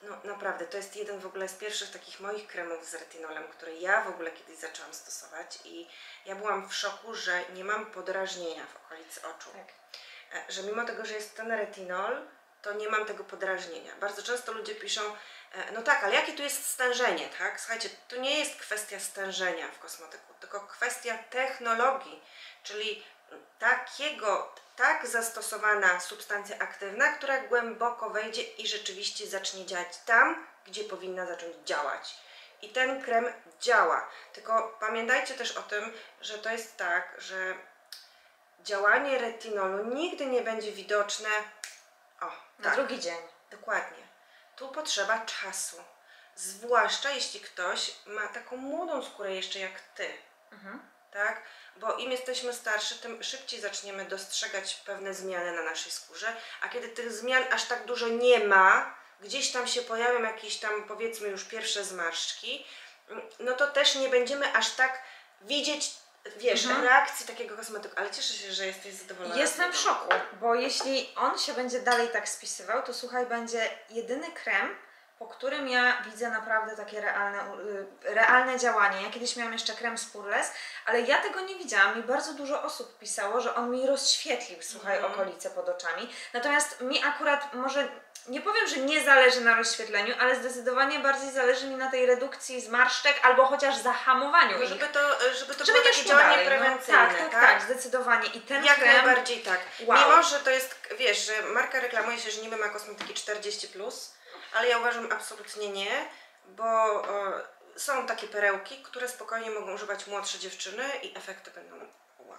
No naprawdę, to jest jeden w ogóle z pierwszych takich moich kremów z retinolem, które ja w ogóle kiedyś zaczęłam stosować i ja byłam w szoku, że nie mam podrażnienia w okolicy oczu. Tak. E, Że mimo tego, że jest ten retinol, to nie mam tego podrażnienia. Bardzo często ludzie piszą, e, no tak, ale jakie tu jest stężenie, tak? Słuchajcie, to nie jest kwestia stężenia w kosmetyku, tylko kwestia technologii, czyli takiego, tak zastosowana substancja aktywna, która głęboko wejdzie i rzeczywiście zacznie działać tam, gdzie powinna zacząć działać. I ten krem działa. Tylko pamiętajcie też o tym, że to jest tak, że działanie retinolu nigdy nie będzie widoczne o, Na tak, drugi dzień. dokładnie. Tu potrzeba czasu. Zwłaszcza jeśli ktoś ma taką młodą skórę jeszcze jak Ty. Mhm. Tak? Bo im jesteśmy starsi, tym szybciej zaczniemy dostrzegać pewne zmiany na naszej skórze, a kiedy tych zmian aż tak dużo nie ma, gdzieś tam się pojawią jakieś tam, powiedzmy, już pierwsze zmarszczki, no to też nie będziemy aż tak widzieć, wiesz, Mhm. reakcji takiego kosmetyku. Ale cieszę się, że jesteś zadowolona. Jestem w szoku, bo jeśli on się będzie dalej tak spisywał, to słuchaj, będzie jedyny krem, po którym ja widzę naprawdę takie realne, y, realne działanie. Ja kiedyś miałam jeszcze krem z Purless, ale ja tego nie widziałam i bardzo dużo osób pisało, że on mi rozświetlił, słuchaj, Mhm. okolice pod oczami. Natomiast mi akurat może, nie powiem, że nie zależy na rozświetleniu, ale zdecydowanie bardziej zależy mi na tej redukcji zmarszczek albo chociaż zahamowaniu No, ich. żeby to, żeby to Żeby było nie takie szło działanie dalej, no. prewencyjne, tak, tak, tak, zdecydowanie. I ten Jak krem... najbardziej tak. Wow. Mimo, że to jest, wiesz, że marka reklamuje się, że niby ma kosmetyki czterdzieści plus, ale ja uważam absolutnie nie, bo e, są takie perełki, które spokojnie mogą używać młodsze dziewczyny i efekty będą wow.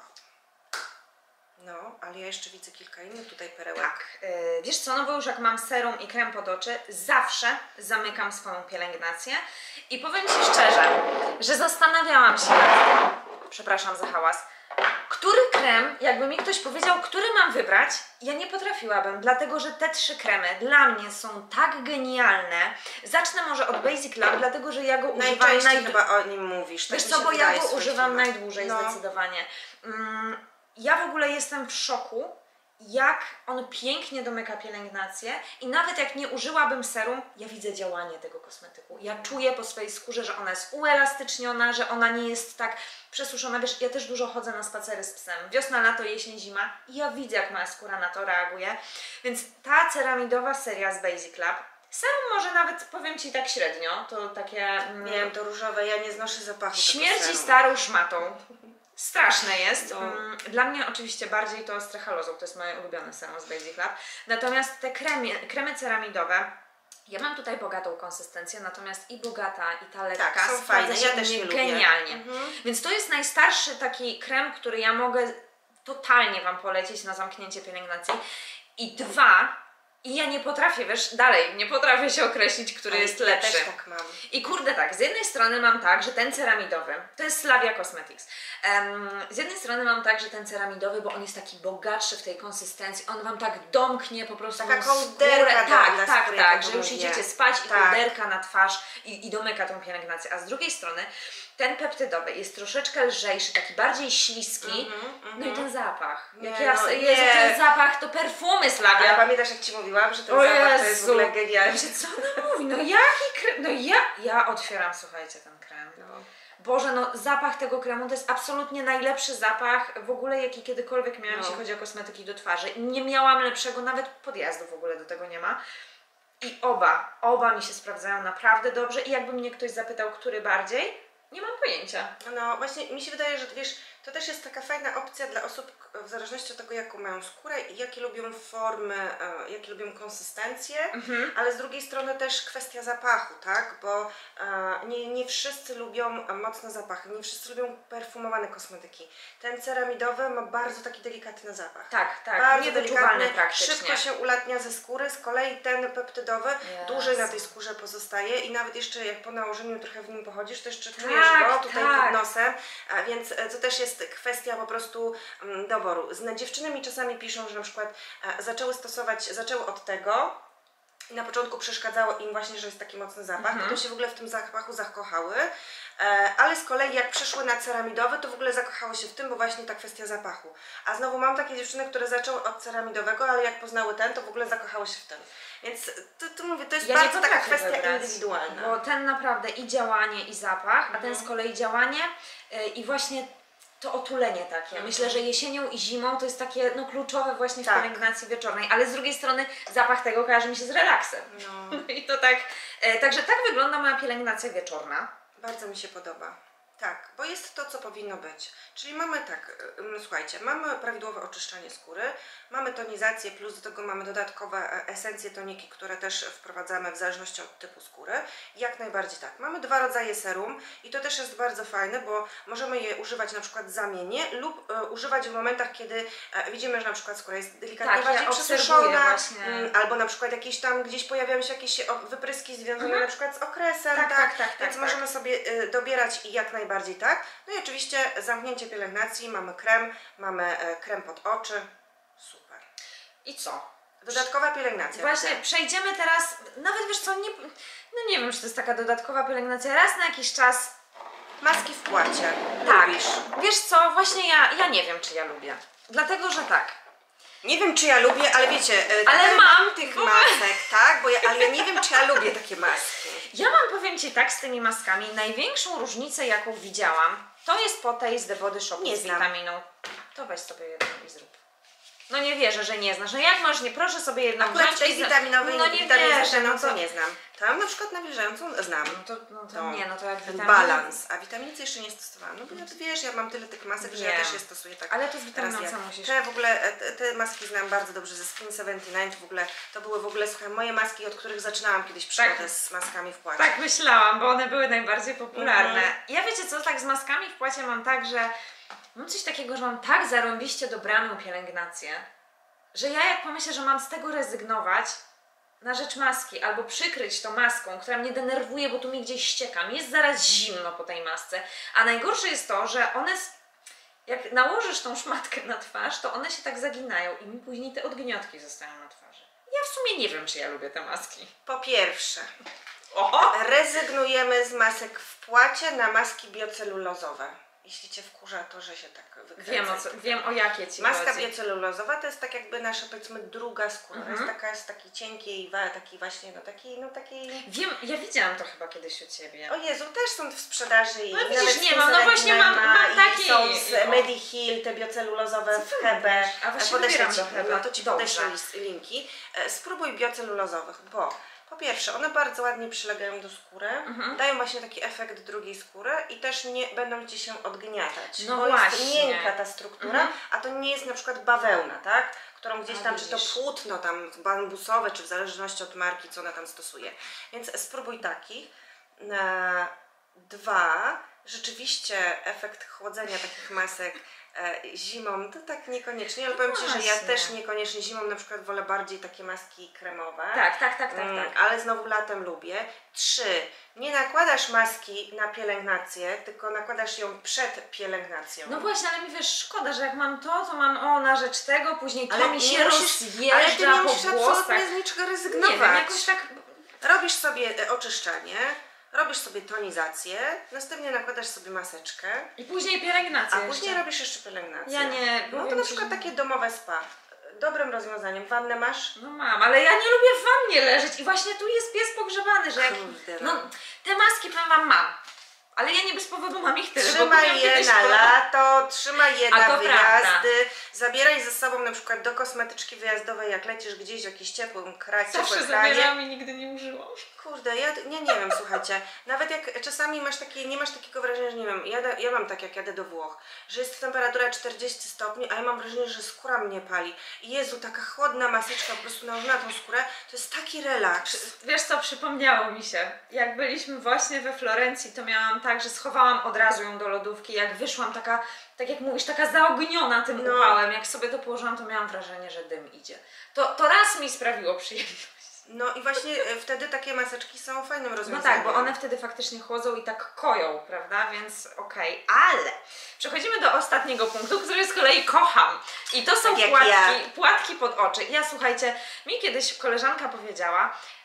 No, ale ja jeszcze widzę kilka innych tutaj perełek. Tak, yy, wiesz co, no bo już jak mam serum i krem pod oczy, zawsze zamykam swoją pielęgnację i powiem Ci szczerze, że zastanawiałam się nad tym, przepraszam za hałas, który krem, jakby mi ktoś powiedział, który mam wybrać, ja nie potrafiłabym, dlatego że te trzy kremy dla mnie są tak genialne. Zacznę może od Basic Lab, dlatego że ja go używam Najczęściej najd- chyba o nim mówisz. Tak Wiesz mi co, się bo ja wydaje go z twoich używam filmów. najdłużej No. zdecydowanie. Mm, ja w ogóle jestem w szoku, jak on pięknie domyka pielęgnację i nawet jak nie użyłabym serum, ja widzę działanie tego kosmetyku. Ja czuję po swojej skórze, że ona jest uelastyczniona, że ona nie jest tak przesuszona. Wiesz, ja też dużo chodzę na spacery z psem. Wiosna, lato, jesień, zima i ja widzę, jak moja skóra na to reaguje. Więc ta ceramidowa seria z Basic Lab, serum może nawet, powiem Ci, tak średnio, to takie... Mm, Nie wiem, to różowe, ja nie znoszę zapachu tego śmierci serum. starą szmatą. Straszne jest. No. Mm, Dla mnie oczywiście bardziej to strehalozą, to jest moje ulubione serum z Basic Lab. Natomiast te kremy, kremy ceramidowe, ja mam tutaj bogatą konsystencję, natomiast i bogata, i ta lekka Tak, są sprawdza fajne, się ja u też mnie je lubię. genialnie. Mhm. Więc to jest najstarszy taki krem, który ja mogę totalnie Wam polecić na zamknięcie pielęgnacji. I dwa, i ja nie potrafię, wiesz, dalej, nie potrafię się określić, który Ale jest ja lepszy. też tak mam. I kurde tak, z jednej strony mam tak, że ten ceramidowy, to jest Slavia Cosmetics, um, z jednej strony mam tak, że ten ceramidowy, bo on jest taki bogatszy w tej konsystencji, on Wam tak domknie po prostu Taka tą kołderka skórę, dla- tak, dla tak, skóry, tak, jak że to już mówię. idziecie spać i Tak. kołderka na twarz i, i domyka tą pielęgnację, a z drugiej strony ten peptydowy jest troszeczkę lżejszy, taki bardziej śliski, Mhm, mhm. no i ten zapach, Nie, jak ja, no, Jezu, nie. ten zapach to perfumy Ale Slavia. pamiętasz, jak Ci mówiłam, że ten O zapach to jest w ogóle Jezu. genialny. Wiecie, co ona mówi? No jaki krem? No ja, ja otwieram, słuchajcie, ten krem. No. Boże, no zapach tego kremu to jest absolutnie najlepszy zapach w ogóle, jaki kiedykolwiek miałam, No. jeśli chodzi o kosmetyki do twarzy. Nie miałam lepszego, nawet podjazdu w ogóle do tego nie ma. I oba, oba mi się sprawdzają naprawdę dobrze i jakby mnie ktoś zapytał, który bardziej, nie mam pojęcia. No właśnie, mi się wydaje, że wiesz, to też jest taka fajna opcja dla osób w zależności od tego, jaką mają skórę i jakie lubią formy, e, jakie lubią konsystencję, Mhm. ale z drugiej strony też kwestia zapachu, tak? Bo e, nie, nie wszyscy lubią mocne zapachy, nie wszyscy lubią perfumowane kosmetyki. Ten ceramidowy ma bardzo taki delikatny zapach. Tak, tak, Bardzo niewyczuwalny delikatny, praktycznie. szybko się ulatnia ze skóry, z kolei ten peptydowy Jezu. dłużej na tej skórze pozostaje i nawet jeszcze jak po nałożeniu trochę w nim pochodzisz, to jeszcze czujesz Tak, go tutaj tak. pod nosem, a więc e, to też jest kwestia po prostu mm, doboru. Z- Dziewczyny mi czasami piszą, że na przykład e, zaczęły stosować, zaczęły od tego i na początku przeszkadzało im właśnie, że jest taki mocny zapach, Mhm. potem się w ogóle w tym zapachu zakochały, e, ale z kolei jak przeszły na ceramidowy, to w ogóle zakochały się w tym, bo właśnie ta kwestia zapachu. A znowu mam takie dziewczyny, które zaczęły od ceramidowego, ale jak poznały ten, to w ogóle zakochały się w tym. Więc to, to mówię, to jest Ja nie bardzo taka potrafię kwestia wybrać, indywidualna. Bo ten naprawdę i działanie, i zapach, a ten Mhm. z kolei działanie y, i właśnie to otulenie takie. Mhm. Myślę, że jesienią i zimą to jest takie no, kluczowe właśnie w Tak. pielęgnacji wieczornej, ale z drugiej strony zapach tego kojarzy mi się z relaksem. No, I to tak, e, także tak wygląda moja pielęgnacja wieczorna. bardzo mi się podoba. Tak, bo jest to, co powinno być. Czyli mamy tak, ym, słuchajcie, mamy prawidłowe oczyszczanie skóry, mamy tonizację, plus do tego mamy dodatkowe e, esencje, toniki, które też wprowadzamy w zależności od typu skóry. Jak najbardziej tak. Mamy dwa rodzaje serum i to też jest bardzo fajne, bo możemy je używać na przykład zamiennie lub e, używać w momentach, kiedy e, widzimy, że na przykład skóra jest delikatnie Tak, ja bardziej obserwuję przesuszona, właśnie. mm, albo na przykład jakieś tam gdzieś pojawiają się jakieś o, wypryski związane Mhm. na przykład z okresem, Tak, tak, tak, tak, więc tak, możemy sobie y, dobierać i jak najbardziej tak. No i oczywiście zamknięcie pielęgnacji, mamy krem, mamy e, krem pod oczy, super. I co? Dodatkowa pielęgnacja. Właśnie tak. przejdziemy teraz, nawet wiesz co, nie, no nie wiem, czy to jest taka dodatkowa pielęgnacja, raz na jakiś czas. Maski w płacie. Tak, Lubisz? wiesz co, właśnie ja, ja nie wiem, czy ja lubię. Dlatego, że tak. Nie wiem, czy ja lubię, ale wiecie, e, Ale tutaj mam tych w ogóle- masek, tak? Bo ja, ale ja nie wiem, czy ja lubię takie maski. Ja mam, powiem Ci tak, z tymi maskami, największą różnicę, jaką widziałam, to jest po tej z The Body Shop Nie z znam. witaminą. To weź sobie jedną i zrób. No nie wierzę, że nie znasz. No jak masz, nie proszę sobie jedną Akurat wziąć tej i zna- witaminowej no i nie witaminizacji wierzę, no no to to nie znam. Tam na przykład nawilżającą znam. No to, no to To nie, no to jak Ten witaminy- balans. A witaminicy jeszcze nie stosowałam. No bo ja, wiesz, ja mam tyle tych masek, że ja Wiem. też je stosuję tak. Ale to z Teraz witaminą ja. C musisz. Te w ogóle, e, te, te maski znam bardzo dobrze ze Skin siedemdziesiąt dziewięć, w ogóle to były w ogóle, słuchaj, moje maski, od których zaczynałam kiedyś przygodę Tak. z maskami w płacie. Tak myślałam, bo one były najbardziej popularne. Mhm. Ja wiecie co, tak z maskami w płacie mam tak, że mam coś takiego, że mam tak zarąbiście dobraną pielęgnację, że ja jak pomyślę, że mam z tego rezygnować na rzecz maski albo przykryć to maską, która mnie denerwuje, bo tu mi gdzieś ścieka, mi jest zaraz zimno po tej masce, a najgorsze jest to, że one, s- jak nałożysz tą szmatkę na twarz, to one się tak zaginają i mi później te odgniotki zostają na twarzy. Ja w sumie nie wiem, czy ja lubię te maski. Po pierwsze, Oho! rezygnujemy z masek w płacie na maski biocelulozowe. Jeśli Cię wkurza to, że się tak wykręca. Wiem o, co, wiem o jakie Ci Maska chodzi. biocelulozowa to jest tak jakby nasza, powiedzmy, druga skóra. Mhm. Jest taka, jest taki cienkiej, wa- taki właśnie, no taki, no taki... Wiem, ja widziałam to chyba kiedyś u Ciebie. O Jezu, też są w sprzedaży i No widzisz, nawet nie Skin mam, no siedemdziesiąt właśnie dziewięć mam- ma mam i taki- są z o. Mediheal, te biocelulozowe Co w ty Hebe. mówisz? A właśnie Podeślę wybieram Ci, do Hebe. no to Ci Dobrze. podeślę lis- linki. E, Spróbuj biocelulozowych, bo po pierwsze, one bardzo ładnie przylegają do skóry, Mhm. dają właśnie taki efekt drugiej skóry i też nie będą Ci się odgniatać, No bo jest właśnie. miękka ta struktura, Mhm. a to nie jest na przykład bawełna, tak? Którą gdzieś A, tam, czy to widzisz. płótno tam bambusowe, czy w zależności od marki, co ona tam stosuje. Więc spróbuj takich. Na dwa, rzeczywiście efekt chłodzenia takich masek e, zimą, to tak niekoniecznie, ale powiem Ci, że ja Właśnie. też niekoniecznie zimą na przykład wolę bardziej takie maski kremowe. Tak, tak, tak, tak, Mm, tak. Ale znowu latem lubię. Trzy, nie nakładasz maski na pielęgnację, tylko nakładasz ją przed pielęgnacją. No właśnie, ale mi wiesz, szkoda, że jak mam to, to mam o na rzecz tego, później to ale mi się nie musisz, rozjeżdża ale ty nie musisz po włosach. absolutnie z niczego Nie rezygnować. wiem, jakoś tak... Robisz sobie e, oczyszczanie, robisz sobie tonizację, następnie nakładasz sobie maseczkę, I później pielęgnacja a później jeszcze. robisz jeszcze pielęgnację. Ja nie, No to powiem na ci, przykład że- takie domowe spa. Dobrym rozwiązaniem. Wannę masz? No mam, ale ja nie lubię w wannie leżeć i właśnie tu jest pies pogrzebany, że jak... Kurde, No, no. te maski powiem wam mam, ale ja nie bez powodu mam ich tyle, bo Trzymaj kupiłam je kiedyś na po- lato, trzymaj je A na to wyjazdy, zabieraj ze sobą na przykład do kosmetyczki wyjazdowej, jak lecisz gdzieś w jakiś ciepły kraj, Zawsze ciepłe kraje. zabieram i nigdy nie użyłam. Kurde, ja nie, nie wiem, słuchajcie, nawet jak czasami masz takie, nie masz takiego wrażenia, że nie wiem, jadę, ja mam tak jak jadę do Włoch, że jest temperatura czterdzieści stopni, a ja mam wrażenie, że skóra mnie pali. I Jezu, taka chłodna maseczka po prostu nałożona na tą skórę, to jest taki relaks. Wiesz co, przypomniało mi się, jak byliśmy właśnie we Florencji, to miałam tak, że schowałam od razu ją do lodówki, jak wyszłam taka, tak jak mówisz, taka zaogniona tym No. upałem, jak sobie to położyłam, to miałam wrażenie, że dym idzie. To, to raz mi sprawiło przyjemność. No i właśnie e, wtedy takie maseczki są fajnym No rozwiązaniem. tak, bo one wtedy faktycznie chłodzą i tak koją, prawda? Więc okej, ale przechodzimy do ostatniego punktu, który z kolei kocham. I to są Tak jak płatki, ja. płatki pod oczy. Ja słuchajcie, mi kiedyś koleżanka powiedziała,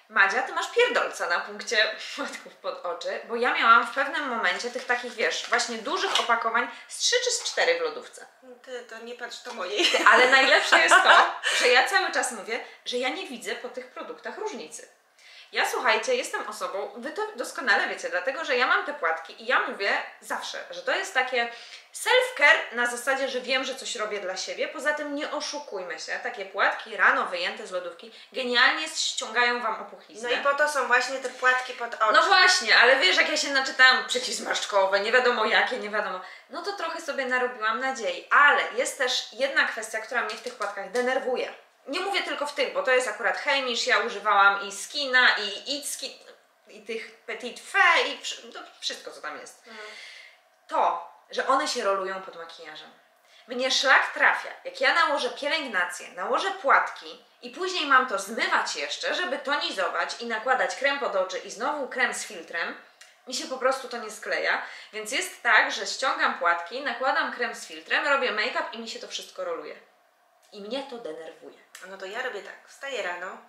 Madzia, ty masz pierdolca na punkcie płatków pod oczy, bo ja miałam w pewnym momencie tych takich, wiesz, właśnie dużych opakowań z trzy czy z cztery w lodówce. Ty, to nie patrz do mojej. Ty, ale najlepsze jest to, że ja cały czas mówię, że ja nie widzę po tych produktach różnicy. Ja, słuchajcie, jestem osobą, wy to doskonale wiecie, dlatego, że ja mam te płatki i ja mówię zawsze, że to jest takie self-care na zasadzie, że wiem, że coś robię dla siebie, poza tym nie oszukujmy się, takie płatki rano wyjęte z lodówki genialnie ściągają Wam opuchlizny. No i po to są właśnie te płatki pod oczy. No właśnie, ale wiesz, jak ja się naczytałam przeciwzmarszczkowe, nie wiadomo jakie, nie wiadomo, no to trochę sobie narobiłam nadziei, ale jest też jedna kwestia, która mnie w tych płatkach denerwuje. Nie mówię tylko w tych, bo to jest akurat Heimish, ja używałam i Skina, i It Skin, i tych Petit Fe, i no, wszystko co tam jest. Mhm. To, że one się rolują pod makijażem. Mnie szlak trafia, jak ja nałożę pielęgnację, nałożę płatki i później mam to zmywać jeszcze, żeby tonizować i nakładać krem pod oczy i znowu krem z filtrem, mi się po prostu to nie skleja, więc jest tak, że ściągam płatki, nakładam krem z filtrem, robię make-up i mi się to wszystko roluje. I mnie to denerwuje. No to ja robię tak, wstaję rano,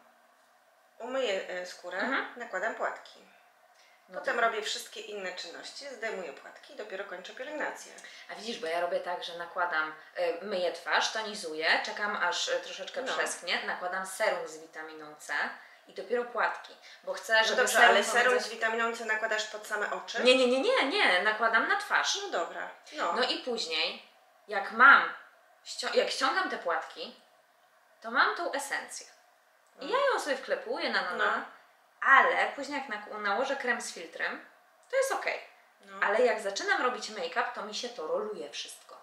umyję e, skórę, Mhm. nakładam płatki. No Potem to- robię wszystkie inne czynności, zdejmuję płatki i dopiero kończę pielęgnację. A widzisz, bo ja robię tak, że nakładam, y, myję twarz, tonizuję, czekam aż y, troszeczkę No. przeschnie, nakładam serum z witaminą C i dopiero płatki, bo chcę, No żeby dobrze, serum ale serum pomagać- z witaminą C nakładasz pod same oczy? Nie, nie, nie, nie, nie, nakładam na twarz. No dobra, no. No i później, jak mam, ścią- jak ściągam te płatki, to mam tą esencję. I ja ją sobie wklepuję na nona, No. ale później jak na- nałożę krem z filtrem, to jest ok. no. Ale jak zaczynam robić make-up, to mi się to roluje wszystko.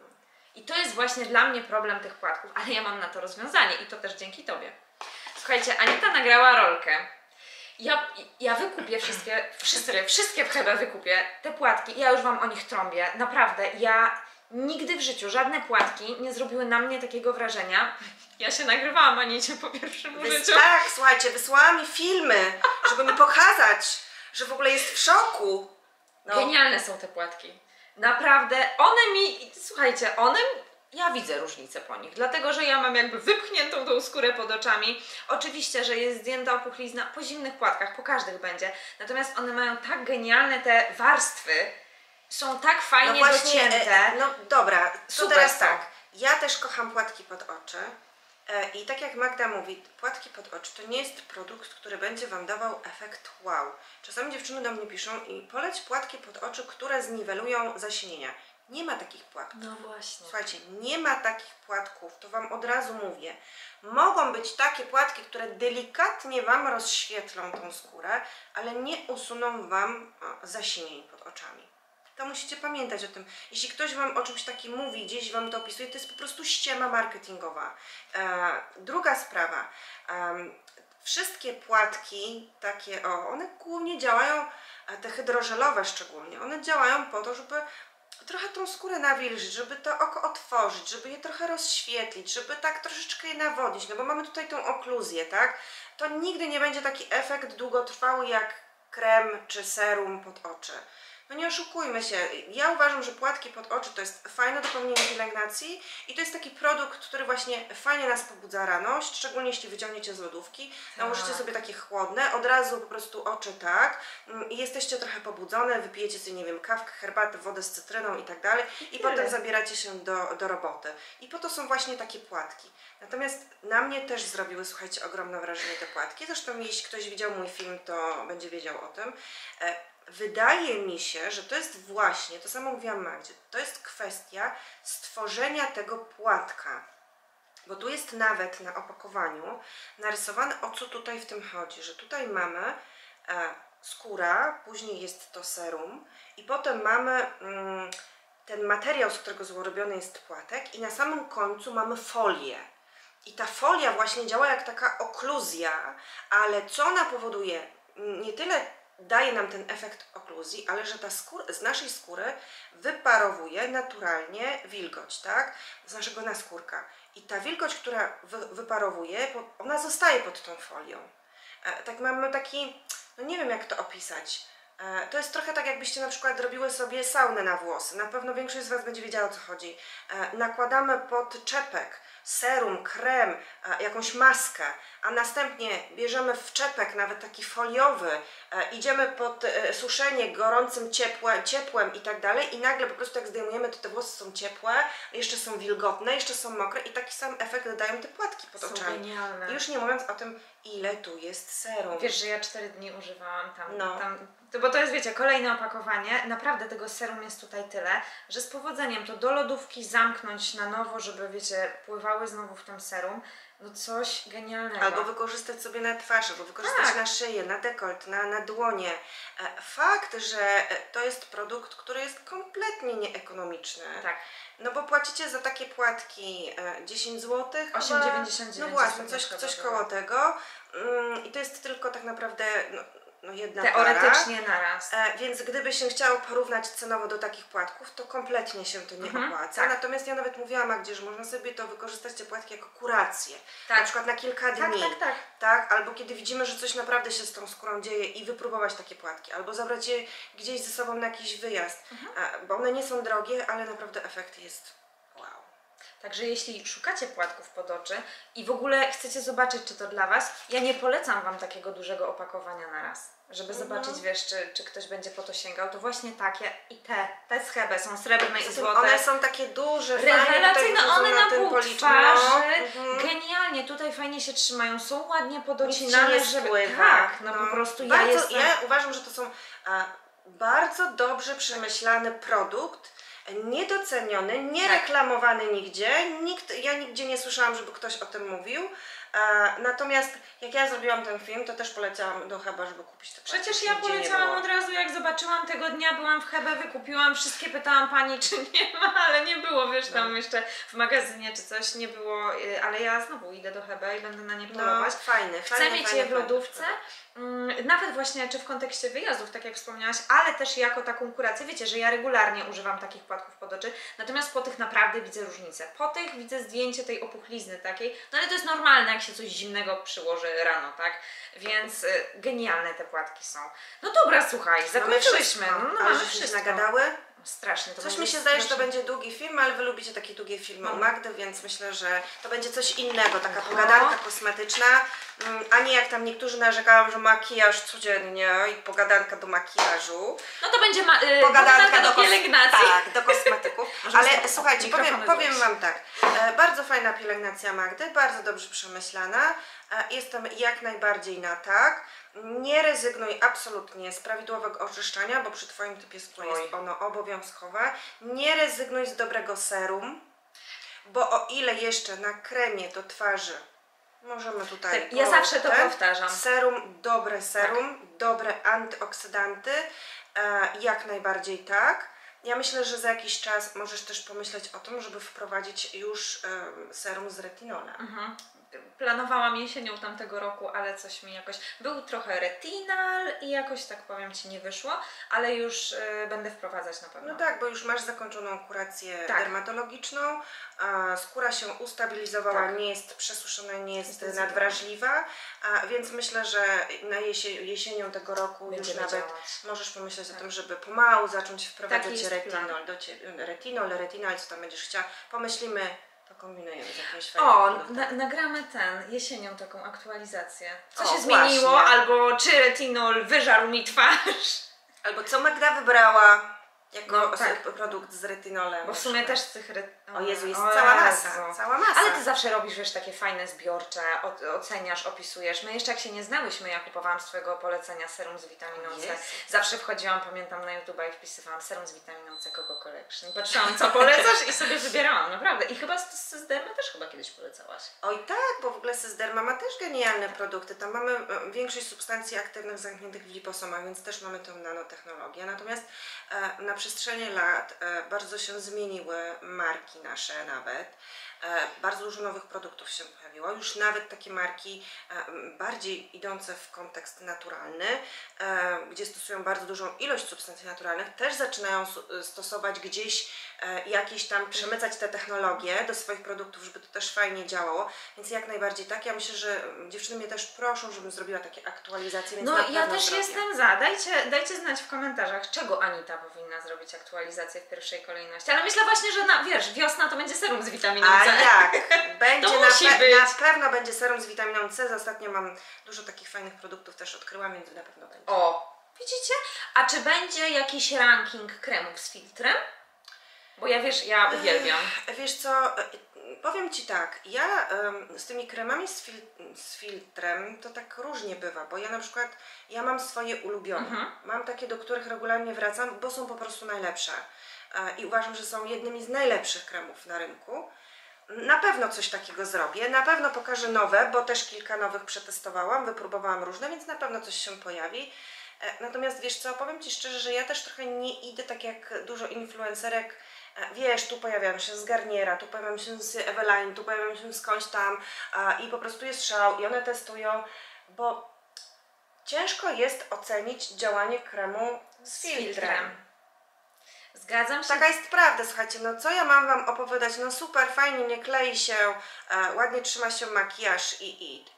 I to jest właśnie dla mnie problem tych płatków, ale ja mam na to rozwiązanie i to też dzięki Tobie. Słuchajcie, Anita nagrała rolkę. Ja, ja wykupię wszystkie, wszystkie, wszystkie chyba wykupię te płatki. Ja już Wam o nich trąbię. Naprawdę, ja nigdy w życiu żadne płatki nie zrobiły na mnie takiego wrażenia. Ja się nagrywałam, Anicie, po pierwszym Wys- użyciu. tak, słuchajcie, wysłała mi filmy, żeby mi pokazać, że w ogóle jest w szoku. No. Genialne są te płatki. Naprawdę, one mi, słuchajcie, one, ja widzę różnicę po nich, dlatego, że ja mam jakby wypchniętą tą skórę pod oczami. Oczywiście, że jest zdjęta opuchlizna po zimnych płatkach, po każdych będzie. Natomiast one mają tak genialne te warstwy, są tak fajnie No właśnie, docięte. e, no dobra, to Super teraz są. tak. Ja też kocham płatki pod oczy. E, I tak jak Magda mówi, płatki pod oczy to nie jest produkt, który będzie Wam dawał efekt wow. Czasami dziewczyny do mnie piszą i poleć płatki pod oczy, które zniwelują zasinienia. Nie ma takich płatków. No właśnie. Słuchajcie, nie ma takich płatków, to Wam od razu mówię. Mogą być takie płatki, które delikatnie Wam rozświetlą tą skórę, ale nie usuną Wam o, zasinień pod oczami. To musicie pamiętać o tym. Jeśli ktoś Wam o czymś takim mówi, gdzieś Wam to opisuje, to jest po prostu ściema marketingowa. E, druga sprawa. em, wszystkie płatki takie, o, one głównie działają, e, te hydrożelowe szczególnie, one działają po to, żeby trochę tą skórę nawilżyć, żeby to oko otworzyć, żeby je trochę rozświetlić, żeby tak troszeczkę je nawodzić, no bo mamy tutaj tą okluzję, tak? To nigdy nie będzie taki efekt długotrwały jak krem czy serum pod oczy. No nie oszukujmy się, ja uważam, że płatki pod oczy to jest fajne dopełnienie pielęgnacji i to jest taki produkt, który właśnie fajnie nas pobudza rano, szczególnie jeśli wyciągniecie z lodówki, nałożycie sobie takie chłodne, od razu po prostu oczy tak mm, i jesteście trochę pobudzone, wypijecie sobie, nie wiem, kawkę, herbatę, wodę z cytryną i tak dalej i tyle. potem zabieracie się do, do roboty. I po to są właśnie takie płatki. Natomiast na mnie też zrobiły, słuchajcie, ogromne wrażenie te płatki. Zresztą jeśli ktoś widział mój film, to będzie wiedział o tym. E, Wydaje mi się, że to jest właśnie, to samo mówiłam Magdzie, to jest kwestia stworzenia tego płatka. Bo tu jest nawet na opakowaniu narysowane, o co tutaj w tym chodzi, że tutaj mamy e, skóra, później jest to serum i potem mamy mm, ten materiał, z którego zrobiony jest płatek i na samym końcu mamy folię. I ta folia właśnie działa jak taka okluzja, ale co ona powoduje? Nie tyle daje nam ten efekt okluzji, ale że ta skóra, z naszej skóry wyparowuje naturalnie wilgoć, tak? Z naszego naskórka. I ta wilgoć, która wy, wyparowuje, ona zostaje pod tą folią. E, tak mamy taki, no nie wiem jak to opisać. E, to jest trochę tak, jakbyście na przykład robiły sobie saunę na włosy. Na pewno większość z Was będzie wiedziała, o co chodzi. E, nakładamy pod czepek serum, krem, e, jakąś maskę, a następnie bierzemy wczepek, nawet taki foliowy, e, idziemy pod e, suszenie gorącym ciepłe, ciepłem i tak dalej i nagle po prostu jak zdejmujemy, to te włosy są ciepłe, jeszcze są wilgotne, jeszcze są mokre i taki sam efekt dają te płatki pod Są oczami. genialne. Już nie mówiąc o tym, ile tu jest serum. Wiesz, że ja cztery dni używałam tam, No. tam to, bo to jest, wiecie, kolejne opakowanie. Naprawdę tego serum jest tutaj tyle, że z powodzeniem to do lodówki zamknąć na nowo, żeby, wiecie, pływały znowu w tym serum. No coś genialnego. Albo wykorzystać sobie na twarz, albo wykorzystać Tak. na szyję, na dekolt, na, na dłonie. E, Fakt, że e, to jest produkt, który jest kompletnie nieekonomiczny. Tak. No bo płacicie za takie płatki e, dziesięć złotych. osiem dziewięćdziesiąt No dziewięć. właśnie, jest coś, chyba coś było. koło tego. Mm, I to jest tylko tak naprawdę no, no jedna para. Teoretycznie naraz. E, więc gdyby się chciało porównać cenowo do takich płatków, to kompletnie się to nie Mhm, opłaca. tak. Natomiast ja nawet mówiłam Magdzie, że można sobie to wykorzystać, te płatki, jako kurację. Tak. Na przykład na kilka Tak, dni. tak, tak. Tak? Albo kiedy widzimy, że coś naprawdę się z tą skórą dzieje i wypróbować takie płatki. Albo zabrać je gdzieś ze sobą na jakiś wyjazd. E, bo one nie są drogie, ale naprawdę efekt jest wow. Także jeśli szukacie płatków pod oczy i w ogóle chcecie zobaczyć, czy to dla Was, ja nie polecam Wam takiego dużego opakowania na raz, żeby Mhm. zobaczyć, wiesz, czy, czy ktoś będzie po to sięgał. To właśnie takie i te, te z Hebe są srebrne i Z tym złote. one są takie duże, fajnie tutaj Rewelacyjne, wchodzą one na tym pół policzku. twarzy, No, mhm. genialnie, tutaj fajnie się trzymają, są ładnie Nic ci podocinane, nie żeby... spływa. Tak, no, po prostu ja bardzo, jestem... ja uważam, że to są a, bardzo dobrze przemyślany produkt, niedoceniony, nie Tak. reklamowany nigdzie. Nikt, ja nigdzie nie słyszałam, żeby ktoś o tym mówił. A, natomiast jak ja zrobiłam ten film, to też poleciałam do Heba, żeby kupić te Przecież płatki, ja nigdzie nie poleciałam było. od razu, jak zobaczyłam tego dnia, byłam w Hebe, wykupiłam wszystkie, pytałam pani, czy nie ma, ale nie było, wiesz, tam No. jeszcze w magazynie czy coś, nie było, y, ale ja znowu idę do Hebe i będę na nie No, polować. fajny, Chcę fajny, mieć fajny, je w fajny. lodówce, mm, nawet właśnie czy w kontekście wyjazdów, tak jak wspomniałaś, ale też jako taką kurację. Wiecie, że ja regularnie używam takich płatków pod oczy, natomiast po tych naprawdę widzę różnicę. Po tych widzę zdjęcie tej opuchlizny takiej, no ale to jest normalne, jak się coś zimnego przyłoży rano, tak? Więc y, genialne te płatki są. No dobra, słuchaj, zakończyliśmy. No, no, ale mamy żeśmy się wszystko. nagadały. Strasznie. To Coś będzie mi się zdaje, że to strasznie. będzie długi film, ale wy lubicie takie długie filmy No. u Magdy, więc myślę, że to będzie coś innego, taka Aha. pogadanka kosmetyczna, mm, a nie jak tam niektórzy narzekają, że makijaż codziennie i pogadanka do makijażu. No to będzie ma, y, Pogadanka pogadanka do kos- pielęgnacji. Tak, do kosmetyków. Możemy Ale sobie słuchajcie, powiem, mikrofony powiem zrobić. Wam tak, e, bardzo fajna pielęgnacja Magdy, bardzo dobrze przemyślana. E, jestem jak najbardziej na tak. Nie rezygnuj absolutnie z prawidłowego oczyszczania, bo przy Twoim typie skóry Oj. jest ono obowiązkowe. Nie rezygnuj z dobrego serum, bo o ile jeszcze na kremie do twarzy możemy tutaj... Tak, ja położyć zawsze to ten powtarzam. Serum, dobre serum, dobre antyoksydanty, e, jak najbardziej tak. Ja myślę, że za jakiś czas możesz też pomyśleć o tym, żeby wprowadzić już e, serum z retinolem. Mhm. Planowałam jesienią tamtego roku, ale coś mi jakoś... Był trochę retinal i jakoś, tak powiem Ci, nie wyszło, ale już y, będę wprowadzać na pewno. No tak, bo już masz zakończoną kurację Tak. dermatologiczną, a skóra się ustabilizowała, Tak. nie jest przesuszona, nie jest Zdecydowanie. nadwrażliwa, a więc myślę, że na jesie, jesienią tego roku Będzie już nawet działać. możesz pomyśleć Tak. o tym, żeby pomału zacząć wprowadzać Taki jest retinol plan. do ciebie, retinol, retinol, co tam będziesz chciała, pomyślimy, to kombinujemy z jakimś fajnym O, produktem. na, nagramy ten, jesienią taką aktualizację. Co O, się zmieniło, właśnie. albo czy retinol wyżarł mi twarz. Albo co Magda wybrała jako No, os- tak. produkt z retinolem. Bo w sumie też z tych... Re... O Jezu, jest o cała Jezu. masa, cała masa. Ale Ty zawsze robisz, wiesz, takie fajne zbiorcze, o- oceniasz, opisujesz. My jeszcze jak się nie znałyśmy, ja kupowałam z Twojego polecenia serum z witaminą C. Jezu. Zawsze wchodziłam, pamiętam, na YouTube i wpisywałam serum z witaminą C Coco Collection. I patrzyłam, co polecasz i sobie wybierałam, naprawdę. I chyba z, z Dermy też chyba kiedyś polecałaś. Oj tak, bo w ogóle Sysderma ma też genialne produkty. Tam mamy e, większość substancji aktywnych zamkniętych w liposomach, więc też mamy tą nanotechnologię. Natomiast e, na przestrzeni lat e, bardzo się zmieniły marki nasze nawet. E, bardzo dużo nowych produktów się pojawiło. Już nawet takie marki e, m, bardziej idące w kontekst naturalny, e, gdzie stosują bardzo dużą ilość substancji naturalnych, też zaczynają su- stosować gdzieś e, jakieś tam, przemycać te technologie do swoich produktów, żeby to też fajnie działało. Więc jak najbardziej tak. Ja myślę, że mm, dziewczyny mnie też proszą, żebym zrobiła takie aktualizacje, więc No na ja pewno też zrobię. jestem za. Dajcie, dajcie znać w komentarzach, czego Anita powinna zrobić aktualizację w pierwszej kolejności. Ale myślę właśnie, że na, wiesz, wiosna to będzie serum z witaminą A C. Jak? Będzie To na, musi pe- być. na pewno będzie serum z witaminą C. Ostatnio mam dużo takich fajnych produktów też odkryłam, więc na pewno będzie. O, widzicie? A czy będzie jakiś ranking kremów z filtrem? Bo ja wiesz, ja uwielbiam. Ech, Wiesz co, e, powiem Ci tak, ja em, z tymi kremami z, fil- z filtrem to tak różnie bywa, bo ja na przykład, ja mam swoje ulubione, Mhm. mam takie, do których regularnie wracam, bo są po prostu najlepsze e, i uważam, że są jednymi z najlepszych kremów na rynku. Na pewno coś takiego zrobię, na pewno pokażę nowe, bo też kilka nowych przetestowałam, wypróbowałam różne, więc na pewno coś się pojawi. E, Natomiast wiesz co, powiem Ci szczerze, że ja też trochę nie idę tak jak dużo influencerek. E, Wiesz, tu pojawiam się z Garniera, tu pojawiam się z Eveline, tu pojawiam się skądś tam a, i po prostu jest szał i one testują, bo ciężko jest ocenić działanie kremu z, Z filtrem. filtrem. Zgadzam się. Taka jest prawda, słuchajcie, no co ja mam Wam opowiadać, no super, fajnie, nie klei się, e, ładnie trzyma się makijaż i, i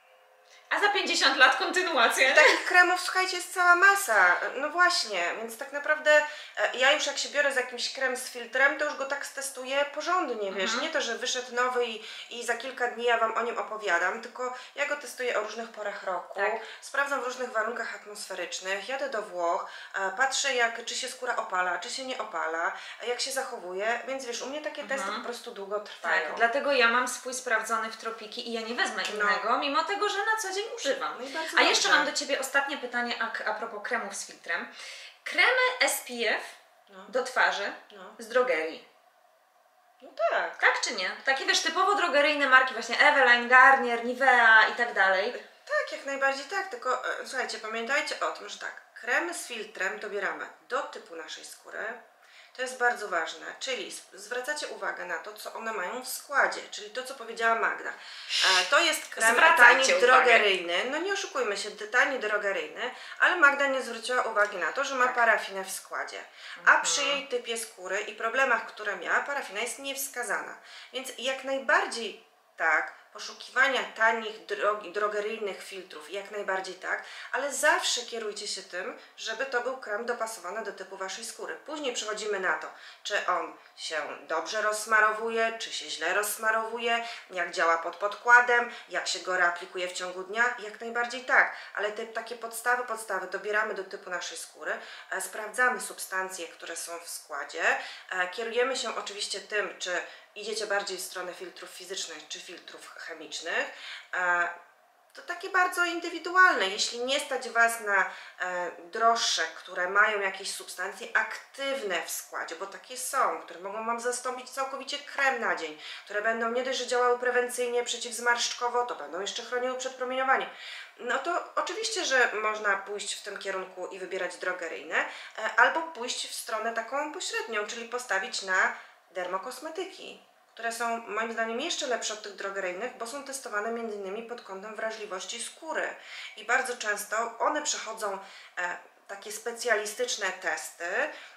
A za pięćdziesiąt lat kontynuację. takich kremów, słuchajcie, jest cała masa. No właśnie, więc tak naprawdę e, ja już jak się biorę z jakimś krem z filtrem, to już go tak testuję porządnie, wiesz, Mhm. nie to, że wyszedł nowy i, i za kilka dni ja Wam o nim opowiadam, tylko ja go testuję o różnych porach roku, Tak. sprawdzam w różnych warunkach atmosferycznych, jadę do Włoch, e, patrzę jak, czy się skóra opala, czy się nie opala, e, jak się zachowuje, więc wiesz, u mnie takie testy Mhm. po prostu długo trwają. Tak, dlatego ja mam swój sprawdzony w Tropiki i ja nie wezmę innego, mimo tego, że na co dzień używam. No i bardzo A jeszcze dobrze. mam do Ciebie ostatnie pytanie a, a propos kremów z filtrem. Kremy S P F No, do twarzy no, z drogerii. no tak. Tak czy nie? Takie wiesz, typowo drogeryjne marki, właśnie Eveline, Garnier, Nivea i tak dalej. Tak, jak najbardziej tak, tylko e, słuchajcie, pamiętajcie o tym, że tak, kremy z filtrem dobieramy do typu naszej skóry, to jest bardzo ważne, czyli s- zwracacie uwagę na to, co one mają w składzie, czyli to, co powiedziała Magda. E, to jest krem Zwracajcie tani, uwagę. drogeryjny, no nie oszukujmy się, tani, drogeryjny, ale Magda nie zwróciła uwagi na to, że ma Tak. parafinę w składzie, a Mhm. przy jej typie skóry i problemach, które miała, parafina jest niewskazana, więc jak najbardziej tak, poszukiwania tanich, drogi, drogeryjnych filtrów, jak najbardziej tak, ale zawsze kierujcie się tym, żeby to był krem dopasowany do typu Waszej skóry. Później przechodzimy na to, czy on się dobrze rozsmarowuje, czy się źle rozsmarowuje, jak działa pod podkładem, jak się go reaplikuje w ciągu dnia, jak najbardziej tak, ale te takie podstawy, podstawy dobieramy do typu naszej skóry, e, sprawdzamy substancje, które są w składzie, e, kierujemy się oczywiście tym, czy idziecie bardziej w stronę filtrów fizycznych czy filtrów chemicznych, e, to takie bardzo indywidualne. Jeśli nie stać Was na e, droższe, które mają jakieś substancje aktywne w składzie, bo takie są, które mogą Wam zastąpić całkowicie krem na dzień, które będą nie dość, że działały prewencyjnie, przeciwzmarszczkowo, to będą jeszcze chroniły przed promieniowaniem. No to oczywiście, że można pójść w tym kierunku i wybierać drogeryjne, e, albo pójść w stronę taką pośrednią, czyli postawić na dermokosmetyki, które są moim zdaniem jeszcze lepsze od tych drogeryjnych, bo są testowane między innymi pod kątem wrażliwości skóry i bardzo często one przechodzą e, takie specjalistyczne testy,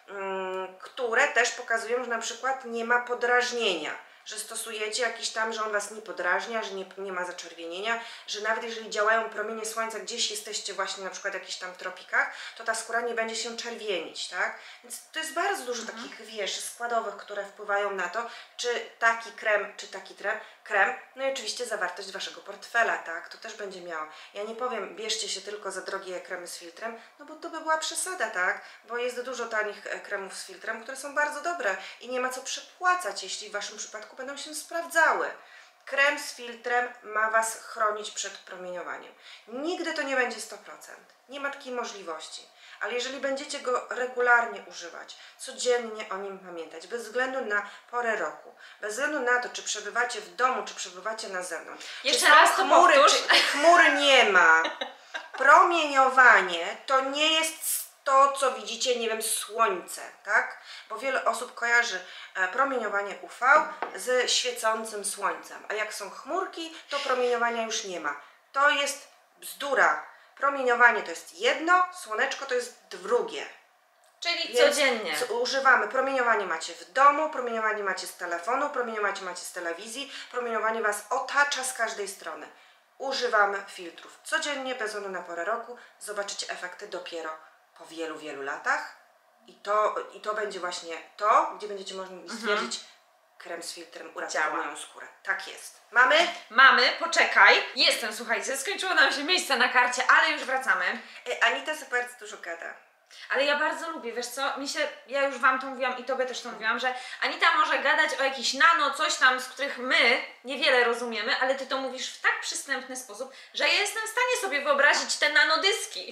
mm, które też pokazują, że na przykład nie ma podrażnienia, że stosujecie jakiś tam, że on Was nie podrażnia, że nie, nie ma zaczerwienienia, że nawet jeżeli działają promienie słońca, gdzieś jesteście właśnie na przykład w jakichś tam tropikach, to ta skóra nie będzie się czerwienić, tak? Więc to jest bardzo dużo Mhm. takich, wiesz, składowych, które wpływają na to, czy taki krem, czy taki trem, krem, no i oczywiście zawartość Waszego portfela, tak? To też będzie miało. Ja nie powiem, bierzcie się tylko za drogie kremy z filtrem, no bo to by była przesada, tak? Bo jest dużo tanich e, kremów z filtrem, które są bardzo dobre i nie ma co przepłacać, jeśli w Waszym przypadku będą się sprawdzały. Krem z filtrem ma Was chronić przed promieniowaniem. Nigdy to nie będzie sto procent. Nie ma takiej możliwości. Ale jeżeli będziecie go regularnie używać, codziennie o nim pamiętać, bez względu na porę roku, bez względu na to, czy przebywacie w domu, czy przebywacie na zewnątrz, Jeszcze czy są raz to chmury, powtórz. czy chmur nie ma, promieniowanie to nie jest to, co widzicie, nie wiem, słońce, tak? Bo wiele osób kojarzy e, promieniowanie U V z świecącym słońcem, a jak są chmurki, to promieniowania już nie ma. To jest bzdura. Promieniowanie to jest jedno, słoneczko to jest drugie. Czyli Więc codziennie. co używamy, promieniowanie macie w domu, promieniowanie macie z telefonu, promieniowanie macie z telewizji, promieniowanie Was otacza z każdej strony. Używamy filtrów codziennie, bez względu na porę roku, zobaczycie efekty dopiero po wielu, wielu latach i to, i to będzie właśnie to, gdzie będziecie mogli stwierdzić, krem z filtrem uratuje Działa. moją skórę. Tak jest. Mamy? Mamy, poczekaj. Jestem, słuchajcie, skończyło nam się miejsce na karcie, ale już wracamy. E, Anita super dużo gada. Ale ja bardzo lubię, wiesz co, mi się, ja już wam to mówiłam i tobie też to mówiłam, że Anita może gadać o jakiś nano, coś tam, z których my niewiele rozumiemy, ale ty to mówisz w tak przystępny sposób, że ja jestem w stanie sobie wyobrazić te nanodyski.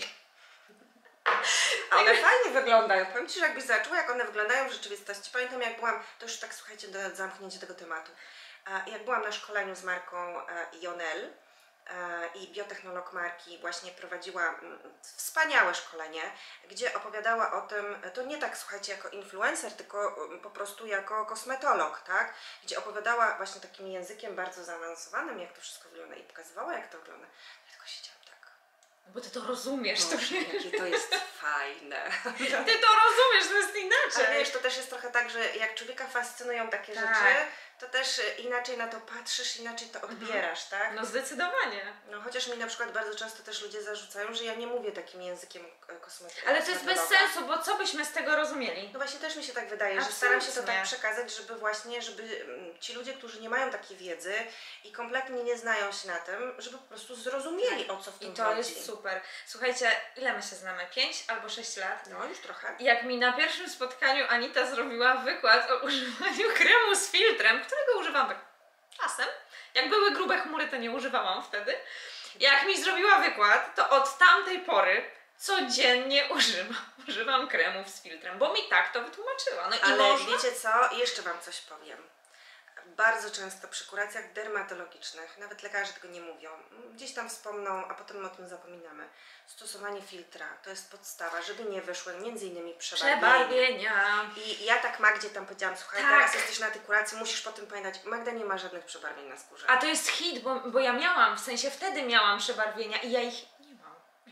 A one fajnie wyglądają. Powiem Ci, że jakbyś zaczęła, jak one wyglądają w rzeczywistości. Pamiętam, jak byłam, to już tak słuchajcie, do zamknięcia tego tematu. E, Jak byłam na szkoleniu z marką Ionel i biotechnolog marki właśnie prowadziła mm, wspaniałe szkolenie, gdzie opowiadała o tym, to nie tak słuchajcie jako influencer, tylko mm, po prostu jako kosmetolog, tak? Gdzie opowiadała właśnie takim językiem bardzo zaawansowanym, jak to wszystko wygląda i pokazywała, jak to wygląda. Ja tylko siedziałam tak. Bo ty to rozumiesz, to Boże, jakie to jest fajne. ty to rozumiesz, to jest inaczej. Ale wiesz, to też jest trochę tak, że jak człowieka fascynują takie Tak. rzeczy, to też inaczej na to patrzysz, inaczej to odbierasz, tak? No zdecydowanie. No chociaż mi na przykład bardzo często też ludzie zarzucają, że ja nie mówię takim językiem kosmetycznym. Ale to jest bez sensu, bo co byśmy z tego rozumieli? No właśnie też mi się tak wydaje, że Absolutnie. staram się to tak przekazać, żeby właśnie, żeby mm, ci ludzie, którzy nie mają takiej wiedzy i kompletnie nie znają się na tym, żeby po prostu zrozumieli, o co w tym I to chodzi. jest super. Słuchajcie, ile my się znamy? Pięć albo sześć lat? No już trochę. Jak mi na pierwszym spotkaniu Anita zrobiła wykład o używaniu kremu z filtrem, którego używam tak czasem. Jak były grube chmury, to nie używałam wtedy. Jak mi zrobiła wykład, to od tamtej pory codziennie używam, używam kremów z filtrem, bo mi tak to wytłumaczyła. No i Ale można... wiecie co? Jeszcze Wam coś powiem. Bardzo często przy kuracjach dermatologicznych, nawet lekarze tego nie mówią, gdzieś tam wspomną, a potem o tym zapominamy. Stosowanie filtra to jest podstawa, żeby nie wyszły między innymi przebarwienia. Przebarwienia. I ja tak Magdzie tam powiedziałam, słuchaj, Tak. teraz jesteś na tej kuracji, musisz po tym pamiętać, Magda nie ma żadnych przebarwień na skórze. A to jest hit, bo, bo ja miałam, w sensie wtedy miałam przebarwienia i ja ich nie mam.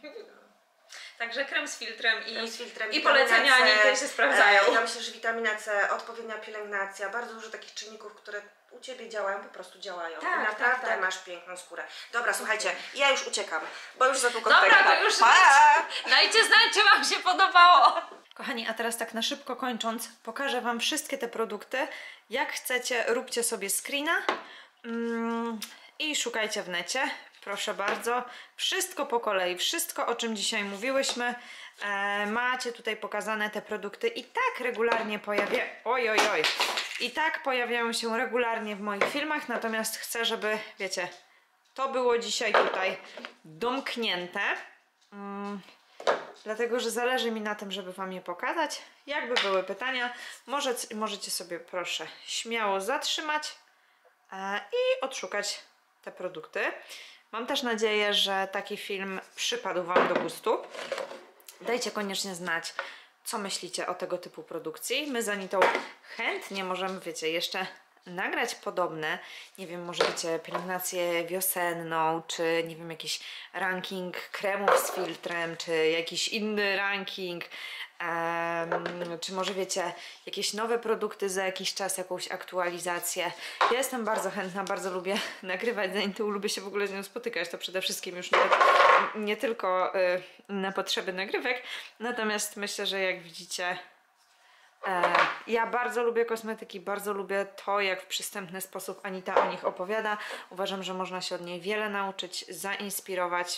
Także krem z filtrem i, Krem z filtrem, i witamina polecenia C, Anity się sprawdzają. E, ja myślę, że witamina C, odpowiednia pielęgnacja, bardzo dużo takich czynników, które u Ciebie działają, po prostu działają. Tak, I naprawdę tak, tak. masz piękną skórę. Dobra, słuchajcie, ja już uciekam, bo już za długo Dobra, tutaj to gadam. już Pa! dajcie znać, czy Wam się podobało. Kochani, a teraz tak na szybko kończąc, pokażę Wam wszystkie te produkty. Jak chcecie, róbcie sobie screena mm, i szukajcie w necie. Proszę bardzo. Wszystko po kolei, wszystko o czym dzisiaj mówiłyśmy. E, macie tutaj pokazane te produkty i tak regularnie pojawia... Oj, oj, oj. I tak pojawiają się regularnie w moich filmach, natomiast chcę, żeby, wiecie, to było dzisiaj tutaj domknięte. Mm, dlatego, że zależy mi na tym, żeby Wam je pokazać. Jakby były pytania, może, możecie sobie, proszę, śmiało zatrzymać e, i odszukać te produkty. Mam też nadzieję, że taki film przypadł Wam do gustu. Dajcie koniecznie znać, co myślicie o tego typu produkcji. My z Anitą chętnie możemy, wiecie, jeszcze nagrać podobne. Nie wiem, może wiecie, pielęgnację wiosenną, czy nie wiem, jakiś ranking kremów z filtrem, czy jakiś inny ranking. Um, czy może wiecie, jakieś nowe produkty za jakiś czas, jakąś aktualizację. Ja jestem bardzo chętna, bardzo lubię nagrywać z Anitą, lubię się w ogóle z nią spotykać, to przede wszystkim już nawet nie tylko y, na potrzeby nagrywek, natomiast myślę, że jak widzicie, e, ja bardzo lubię kosmetyki, bardzo lubię to, jak w przystępny sposób Anita o nich opowiada. Uważam, że można się od niej wiele nauczyć, zainspirować.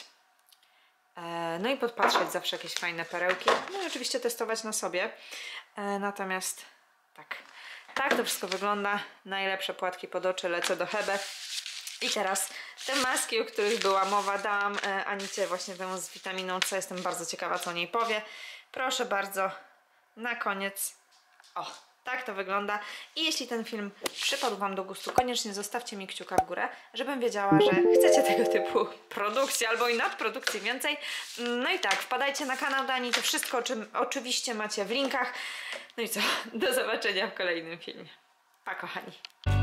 No i podpatrzeć zawsze jakieś fajne perełki. No i oczywiście testować na sobie. Natomiast tak, tak to wszystko wygląda. Najlepsze płatki pod oczy, lecę do Hebe. I teraz te maski, o których była mowa, dałam Anicie właśnie temu z witaminą C. Jestem bardzo ciekawa, co o niej powie. Proszę bardzo, na koniec. O, tak to wygląda. I jeśli ten film przypadł Wam do gustu, koniecznie zostawcie mi kciuka w górę, żebym wiedziała, że chcecie tego typu produkcji albo i nadprodukcji więcej. No i tak, wpadajcie na kanał Dani, to wszystko o czym oczywiście macie w linkach. No i co, do zobaczenia w kolejnym filmie. Pa kochani.